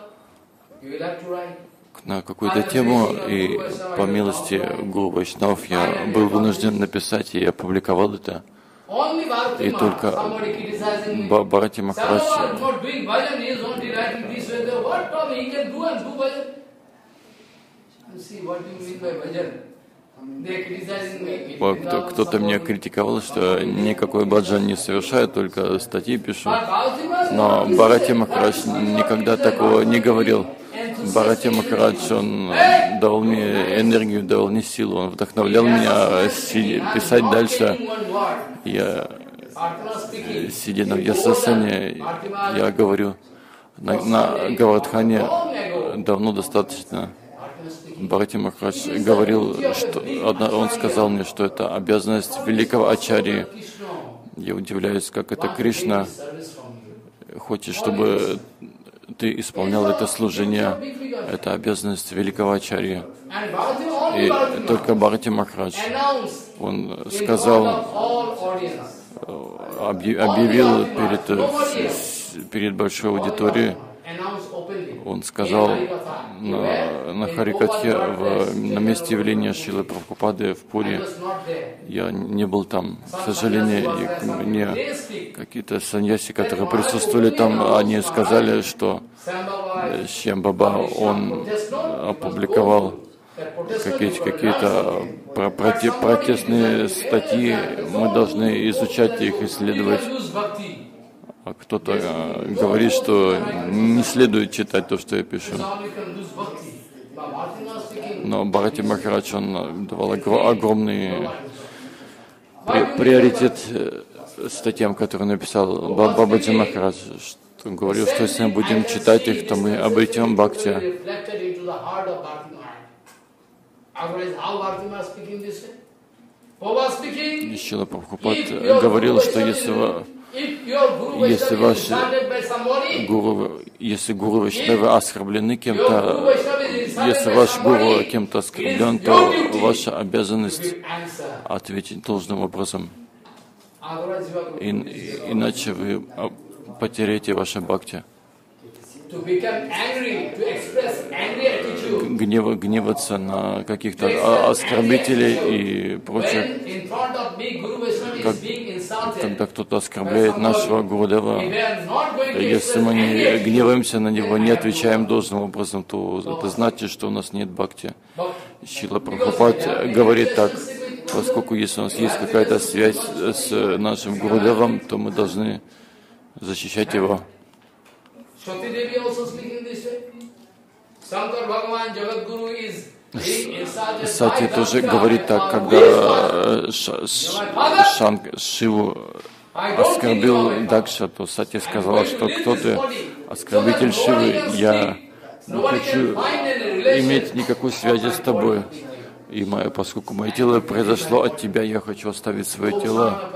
[SPEAKER 2] на какую-то тему, и по милости Гуру Вайшнавов я был вынужден написать и опубликовал это. И только Бхарати Махарадж кто-то меня критиковал, что никакой баджан не совершаю, только статьи пишу. Но Бхарати Махарадж никогда такого не говорил. Бхарати Махарадж, он дал мне энергию, дал мне силу, он вдохновлял меня писать дальше. Я, сидя на Вьясасане, я говорю, на, на Гавардхане давно достаточно. Бхарати Махарадж говорил, что он сказал мне, что это обязанность великого ачарьи. Я удивляюсь, как это Кришна хочет, чтобы ты исполнял это служение. Это обязанность великого ачарьи. И только Бхарати Махарадж, он сказал, объявил перед, перед большой аудиторией, он сказал на, на Харикатхе, в, на месте явления Шрилы Прабхупады в Пури. Я не был там, к сожалению, и мне какие-то саньяси, которые присутствовали там, они сказали, что Шьямбаба, он опубликовал какие-то, какие-то проте, протестные статьи, мы должны изучать их, исследовать. А кто-то э, говорит, что не следует читать то, что я пишу. Но Бхарати Махарадж, он давал огромный приоритет статьям, которые написал Бабаджи Махарадж. Он говорил, что если мы будем читать их, то мы обретем бхакти. Шрила Прабхупад говорил, что если, вы, если ваши гуру, если гуру Вайшнавы оскорблены кем-то, если ваш гуру кем-то оскорблен, то ваша обязанность ответить должным образом. И, иначе вы потеряете ваше бхакти. Гнева, гневаться на каких-то оскорбителей и прочих. Как, когда кто-то оскорбляет нашего Гурудева, если мы не гневаемся на него, не отвечаем должным образом, то это значит, что у нас нет бхакти. Шрила Прабхупад говорит так: поскольку если у нас есть какая-то связь с нашим Гурудевом, то мы должны защищать его. Сати тоже говорит так, когда Шан, Шиву оскорбил Дакша, то Сати сказала, что кто ты, оскорбитель Шивы, я не хочу иметь никакой связи с тобой. И мое, поскольку мое тело произошло от тебя, я хочу оставить свое тело.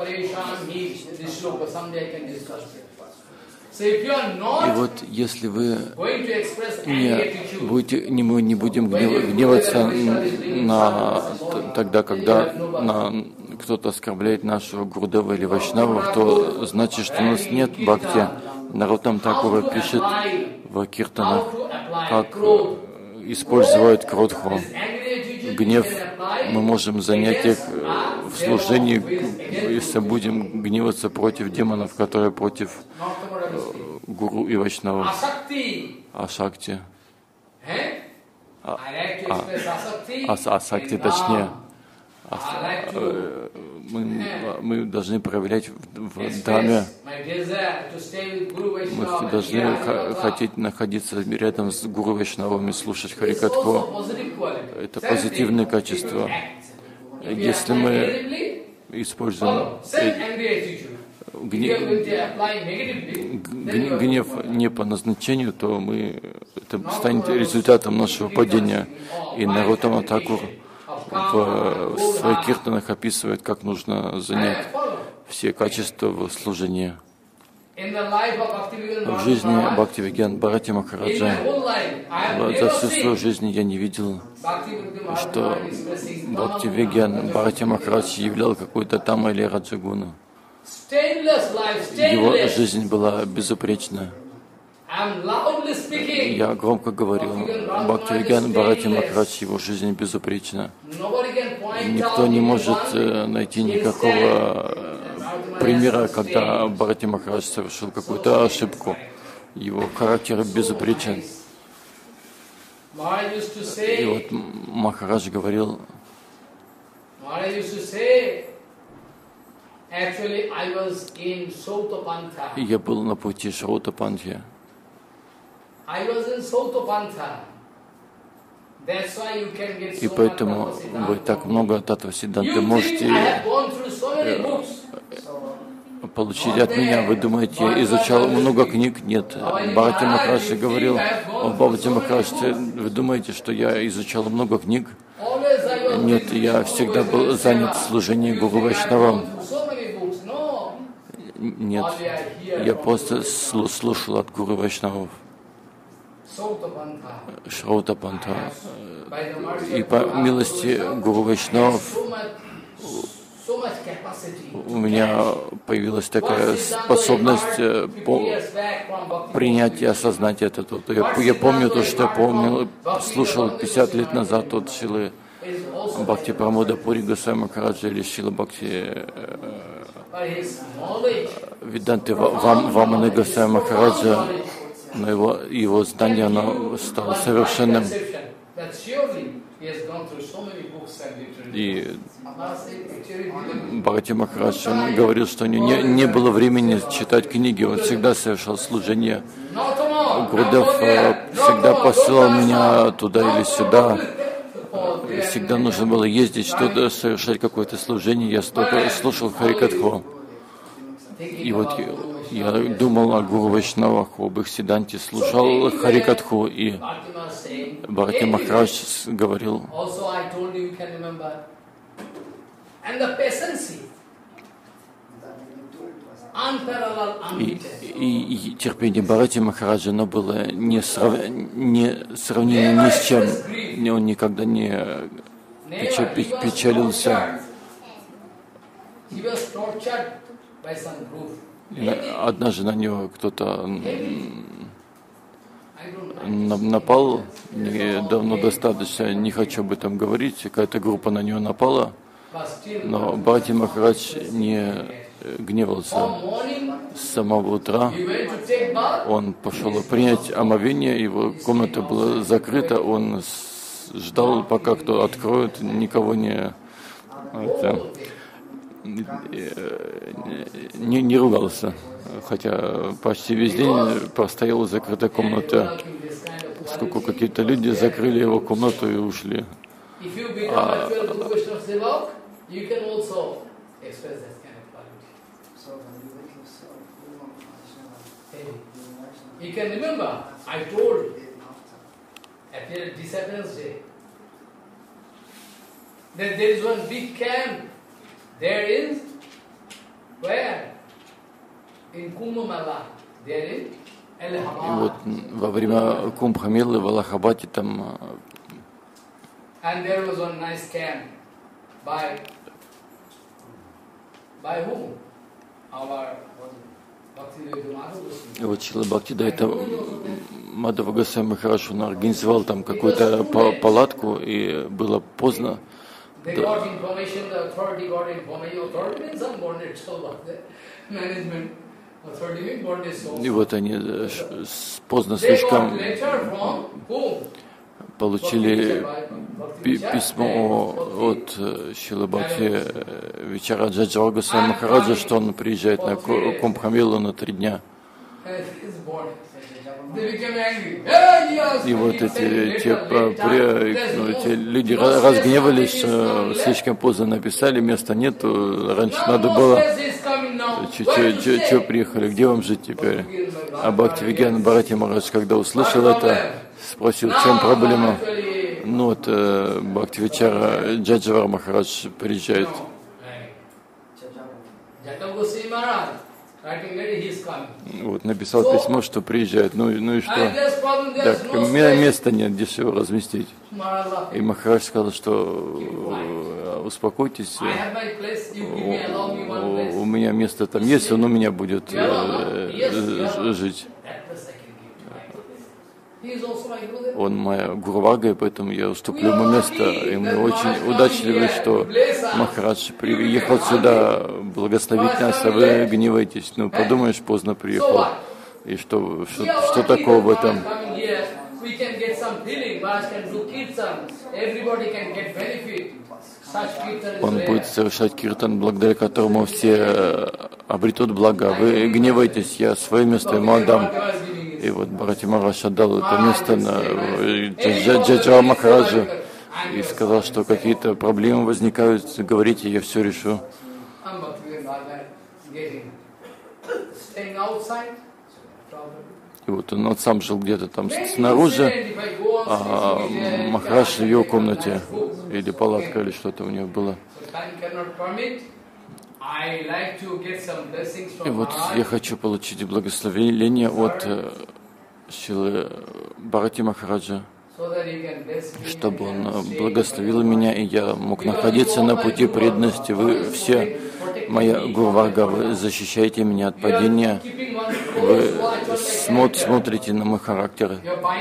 [SPEAKER 2] И вот если вы не будете, не, мы не будем гневаться на, тогда, когда на, кто-то оскорбляет нашего Гурудева или Вайшнавов, то значит, что у нас нет бхакти. Нароттам Такура пишет в киртанах, как используют кротху. Гнев мы можем занять их в служении, если будем гневаться против демонов, которые против гуру и вайшнавов. Ашакти. А, а, асакти, точнее. Мы, мы должны проявлять в, в драме. Мы должны хотеть находиться рядом с гуру вайшнавами, слушать Харикатху. Это позитивные качества. Если мы используем гнев, гнев не по назначению, то мы, это станет результатом нашего падения. И Нароттама Такур в своих киртанах описывает, как нужно занять все качества в служении. В жизни Бхактивигьян Бхарати Махараджа за всю свою жизнь я не видел, что Бхактивигьян Бхарати Махарадж являл какую-то там или раджагуну. Его жизнь была безупречна. Я громко говорил, Бхактивигьян Бхарати Махарадж, его жизнь безупречна. Никто не может найти никакого примера, когда Бхарати Махарадж совершил какую-то ошибку. Его характер безупречен. И вот Махарадж говорил, я был на пути Шраутапантхи. И поэтому вы так много Татва-сиддханты можете получить от меня. Вы думаете, я изучал много книг? Нет. Бхарати Махарадж говорил, о Бхарати Махарадж, вы думаете, что я изучал много книг? Нет, я всегда был занят служением Гуру Вайшнавам. Нет, я просто слушал от Гуру Вайшнавов. Шраутапантха. И по милости Гуру Вайшнавов у меня появилась такая способность принять и осознать это. Я, я помню то, что я помнил, слушал пятьдесят лет назад от Шилы Бхакти Прамода Пури Госвами Махараджа или Шила Бхакти Веданты Ваманы Госвами Махараджа, но его, его знание оно стало совершенным. И Бхарати Махарадж говорил, что у него не, не было времени читать книги, он всегда совершал служение. Гурудев всегда посылал меня туда или сюда, всегда нужно было ездить, что-то совершать какое-то служение, я столько слушал Харикатху. И вот я думал о Гуру Вайшнавах, об их Сиданте, слушал Харикатху, и Бхарати Махарадж говорил, и, и, и терпение Бхарати Махараджа, оно было не, срав... не сравнимо ни с чем, он никогда не печалился. Однажды на него кто-то напал, давно достаточно, не хочу об этом говорить, какая-то группа на него напала, но Бхарати Махарадж не гневался. С самого утра он пошел принять омовение, его комната была закрыта, он ждал, пока кто откроет, никого не, это, не, не ругался, хотя почти весь день простояла закрытая комната, поскольку какие-то люди закрыли его комнату и ушли. А,
[SPEAKER 1] You can remember, I told at the disappearance day that there is one big camp. There is where? In Kumbh Mela. There in
[SPEAKER 2] И вот во время Кумбха-мелы в Аллахабаде там
[SPEAKER 1] and there was one nice camp by by whom? Our
[SPEAKER 2] И вот Шрила Бхактидайта Мадхава Госвами Махарадж, он организовал там какую-то палатку, и было поздно. Да. И вот они поздно слишком получили письмо от Шрилы Бхакти Вичараджа Джава Госвами Махараджа, что он приезжает на Кумбха-мелу на три дня. И вот эти те, те люди разгневались, что слишком поздно написали, места нету, раньше надо было. Че приехали, где вам жить теперь? А Бхактивигьяна Бхарати Махарадж, когда услышал это, спросил, в чем проблема. Ну вот Бхактивичара Джаджавар Махарадж приезжает. Вот, написал письмо, что приезжает. Ну, ну и что? Так, у меня места нет, где его разместить. И Махарадж сказал, что успокойтесь, у, у, у меня место там есть, он у меня будет э, жить. Он моя Гуру-варга, и поэтому я уступлю ему место. И мы очень удачливы, что Махарадж приехал сюда благословить нас, а вы гневаетесь. Ну, подумаешь, поздно приехал. И что, что, что такого в этом? Он будет совершать киртан, благодаря которому все обретут благо. Вы гневаетесь, я свое место ему отдам. И вот Бхарати Махарадж отдал это место на Джаджава Махараджу и сказал, что какие-то проблемы возникают, говорите, я все решу. И вот он, он сам жил где-то там снаружи, а Махарадж в его комнате, или палатка, или что-то у него было. И вот я хочу получить благословение от Шрилы Бхарати Махараджа, чтобы он благословил меня, и я мог находиться на пути преданности. Вы все, моя Гуру-варга, вы защищаете меня от падения, вы смотрите на мой характер.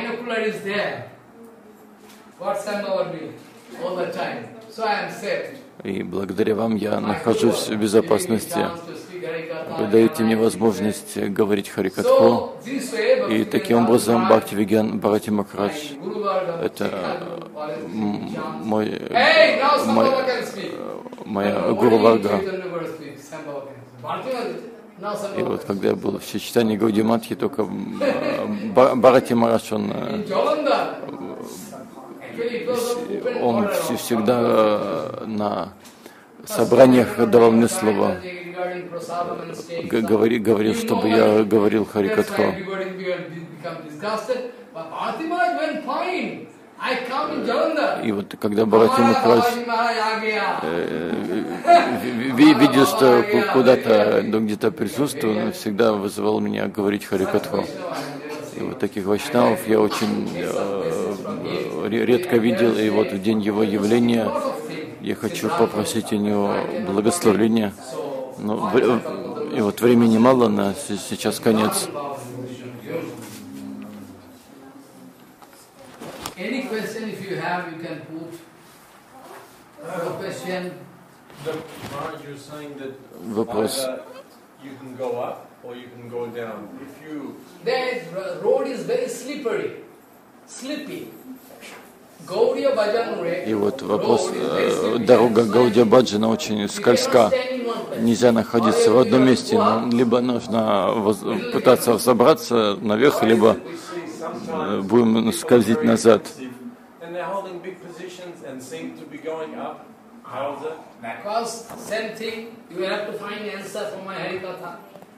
[SPEAKER 2] И благодаря вам я нахожусь в безопасности. Вы даете мне возможность говорить Харикатху. И таким образом Бхактивигьяна Бхарати Махарадж — это мой, мой, моя Гуру-варга. И вот когда я был в Чичтане Гаудия-матхи, только Бхарати Махарадж, он он всегда на собраниях давал мне слово, говори, говорил, чтобы я говорил Харикатху. И вот когда Бхарати Махарадж видел, что куда-то, где-то присутствую, он всегда вызывал меня говорить Харикатху. И вот таких вайшнавов я очень э, редко видел, и вот в день его явления я хочу попросить у него благословения. Но, и вот времени мало, на сейчас конец. Вопрос.
[SPEAKER 3] Or you can go down. If you
[SPEAKER 1] that road is very slippery, slippy. Gaudiya Bhajan.
[SPEAKER 2] И вот вопрос, дорога Гаудия Баджана очень скользка. Нельзя находиться в одном месте, но либо нужно пытаться взобраться наверх, либо будем скользить назад.
[SPEAKER 1] Because same thing, you have to find answer for my Harikatha.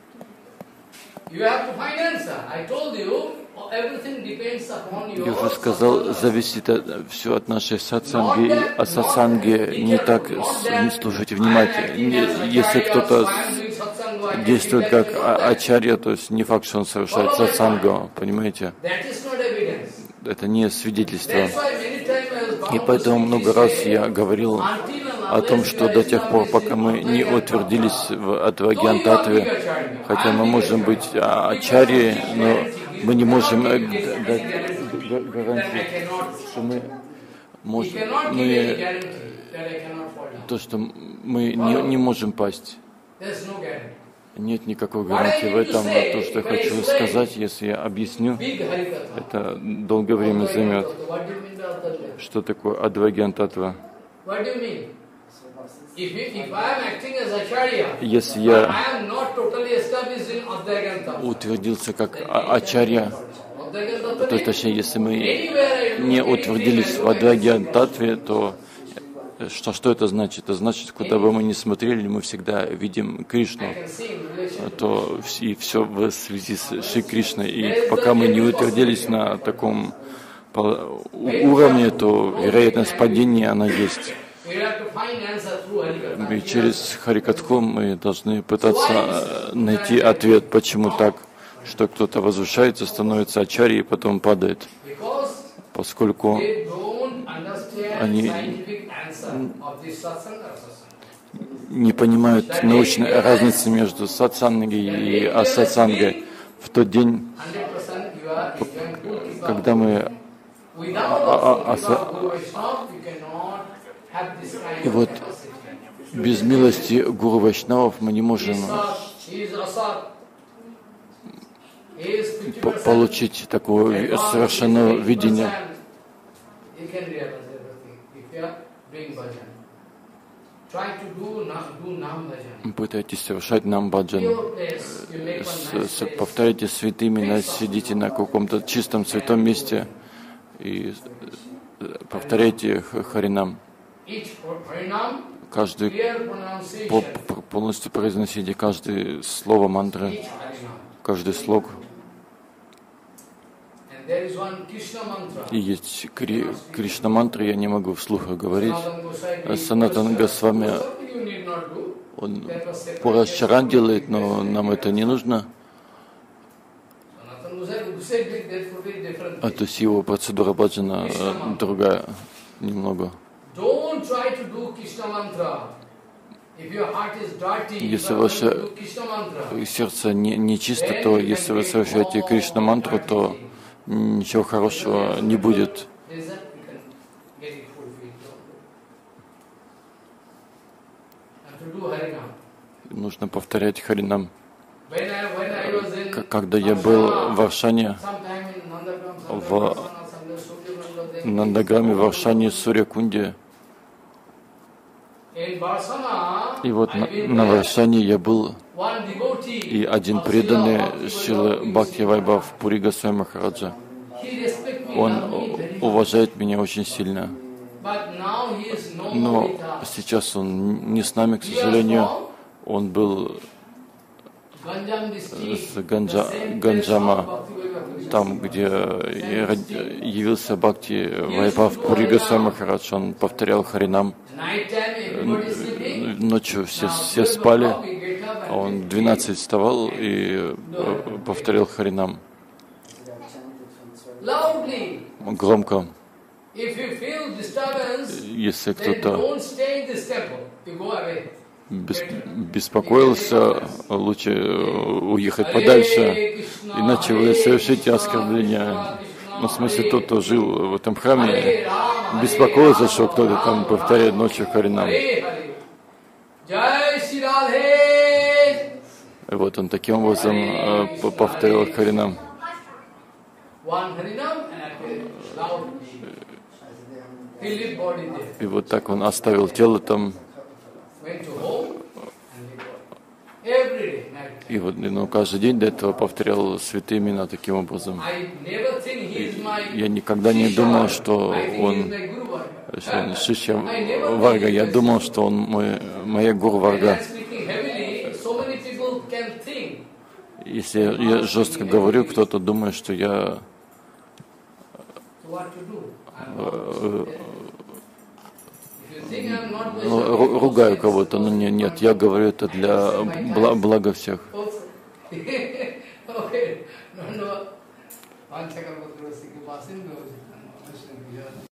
[SPEAKER 2] Я уже сказал, зависит от, все от нашей сатсанги, а сатсанги не так не слушайте внимательно. Если кто-то действует как ачарья, то есть не факт, что он совершает сатсангу, понимаете? Это не свидетельство. И поэтому много раз я говорил о том, что до тех пор, пока мы не утвердились в Адвайгьянтатве, хотя мы можем быть ачарьей, но мы не можем дать гарантию, что мы можем, мы, то, что мы не, не можем пасть. Нет никакой гарантии в этом. А то, что я хочу сказать, если я объясню, это долгое время займет. Что такое Адвайгьянтатва? Если я утвердился как ачарья, то точнее, если мы не утвердились в Адвайгьянтатве, то что, что это значит? Это значит, куда бы мы ни смотрели, мы всегда видим Кришну, то и все в связи с Шри Кришной. И пока мы не утвердились на таком уровне, то вероятность падения она есть. И через Харикатху мы должны пытаться найти ответ, почему так, что кто-то возвышается, становится ачарьей и потом падает, поскольку они не понимают научной разницы между сатсангой и асатсангой. В тот день, когда мы а, а, а, и вот без милости гуру вайшнавов мы не можем получить такое совершенное видение. Пытайтесь совершать нам баджан. Повторяйте святые имена, сидите на каком-то чистом святом месте и повторяйте харинам. Каждый полностью произносите каждое слово мантры, каждый слог. И есть Кри, Кришна мантра, я не могу вслух говорить. Санатан Госвами, он Пурашчаран делает, но нам это не нужно. А то есть его процедура баджана другая немного. Если ваше сердце не, не чисто, то если вы совершаете Кришна мантру, то ничего хорошего не будет. Нужно повторять харинам. Когда я был в Аршане, в Нандаграме, в Аршане, Сурьякунде, и вот на, на Варшане я был, и один преданный Шрила Бхакти Вайбхав Пури Госвами Махараджа, он уважает меня очень сильно.
[SPEAKER 1] But now he is no more
[SPEAKER 2] Но
[SPEAKER 1] with us.
[SPEAKER 2] сейчас он не с нами, к сожалению. Он был
[SPEAKER 1] Ganjam district,
[SPEAKER 2] с Ганджа,
[SPEAKER 1] the same place
[SPEAKER 2] Ганджама,
[SPEAKER 1] of Bhakti
[SPEAKER 2] там, где и род- явился Бхакти Вайбхав Пури Госвами Махарадж. Он повторял Харинам.
[SPEAKER 1] Night time, everybody is sleeping.
[SPEAKER 2] Ночью все,
[SPEAKER 1] Now,
[SPEAKER 2] все
[SPEAKER 1] twelve
[SPEAKER 2] спали,
[SPEAKER 1] o'clock we get up
[SPEAKER 2] а
[SPEAKER 1] and
[SPEAKER 2] он в двенадцать вставал и э, повторял Харинам
[SPEAKER 1] loudly.
[SPEAKER 2] громко.
[SPEAKER 1] If you feel disturbance,
[SPEAKER 2] Если
[SPEAKER 1] then
[SPEAKER 2] кто-то
[SPEAKER 1] don't stay in this temple. You go away.
[SPEAKER 2] бес- беспокоился, лучше э, уехать подальше, иначе вы совершите оскорбление. Ну, в смысле, тот, кто жил в этом храме, беспокоился, что кто-то там повторяет ночью Харинам.
[SPEAKER 1] Jai Shri Radhe.
[SPEAKER 2] И вот он таким образом э, п- повторял Харинам.
[SPEAKER 1] One Harinam and loudly. He leave body there.
[SPEAKER 2] И вот так он оставил тело там,
[SPEAKER 1] Went to home and leave body. Every day, night.
[SPEAKER 2] и вот ну, каждый день до этого повторял святые имена таким образом.
[SPEAKER 1] I never think he is my
[SPEAKER 2] Я никогда не думал, что
[SPEAKER 1] I think he is
[SPEAKER 2] он
[SPEAKER 1] my Guru Varga.
[SPEAKER 2] что он Шишья Варга. Я думал, что он мой, моя Гуру
[SPEAKER 1] When
[SPEAKER 2] Варга.
[SPEAKER 1] I am speaking heavily, so many people can think.
[SPEAKER 2] Если я жестко говорю, кто-то думает, что я
[SPEAKER 1] So what to do? I'm
[SPEAKER 2] э,
[SPEAKER 1] If you think I'm not
[SPEAKER 2] ну,
[SPEAKER 1] Vaishnava,
[SPEAKER 2] ру- ругаю кого-то, но не- нет, я говорю это для бла- блага всех.
[SPEAKER 1] okay. Okay. No, no. Panchakar Bhakti Pasin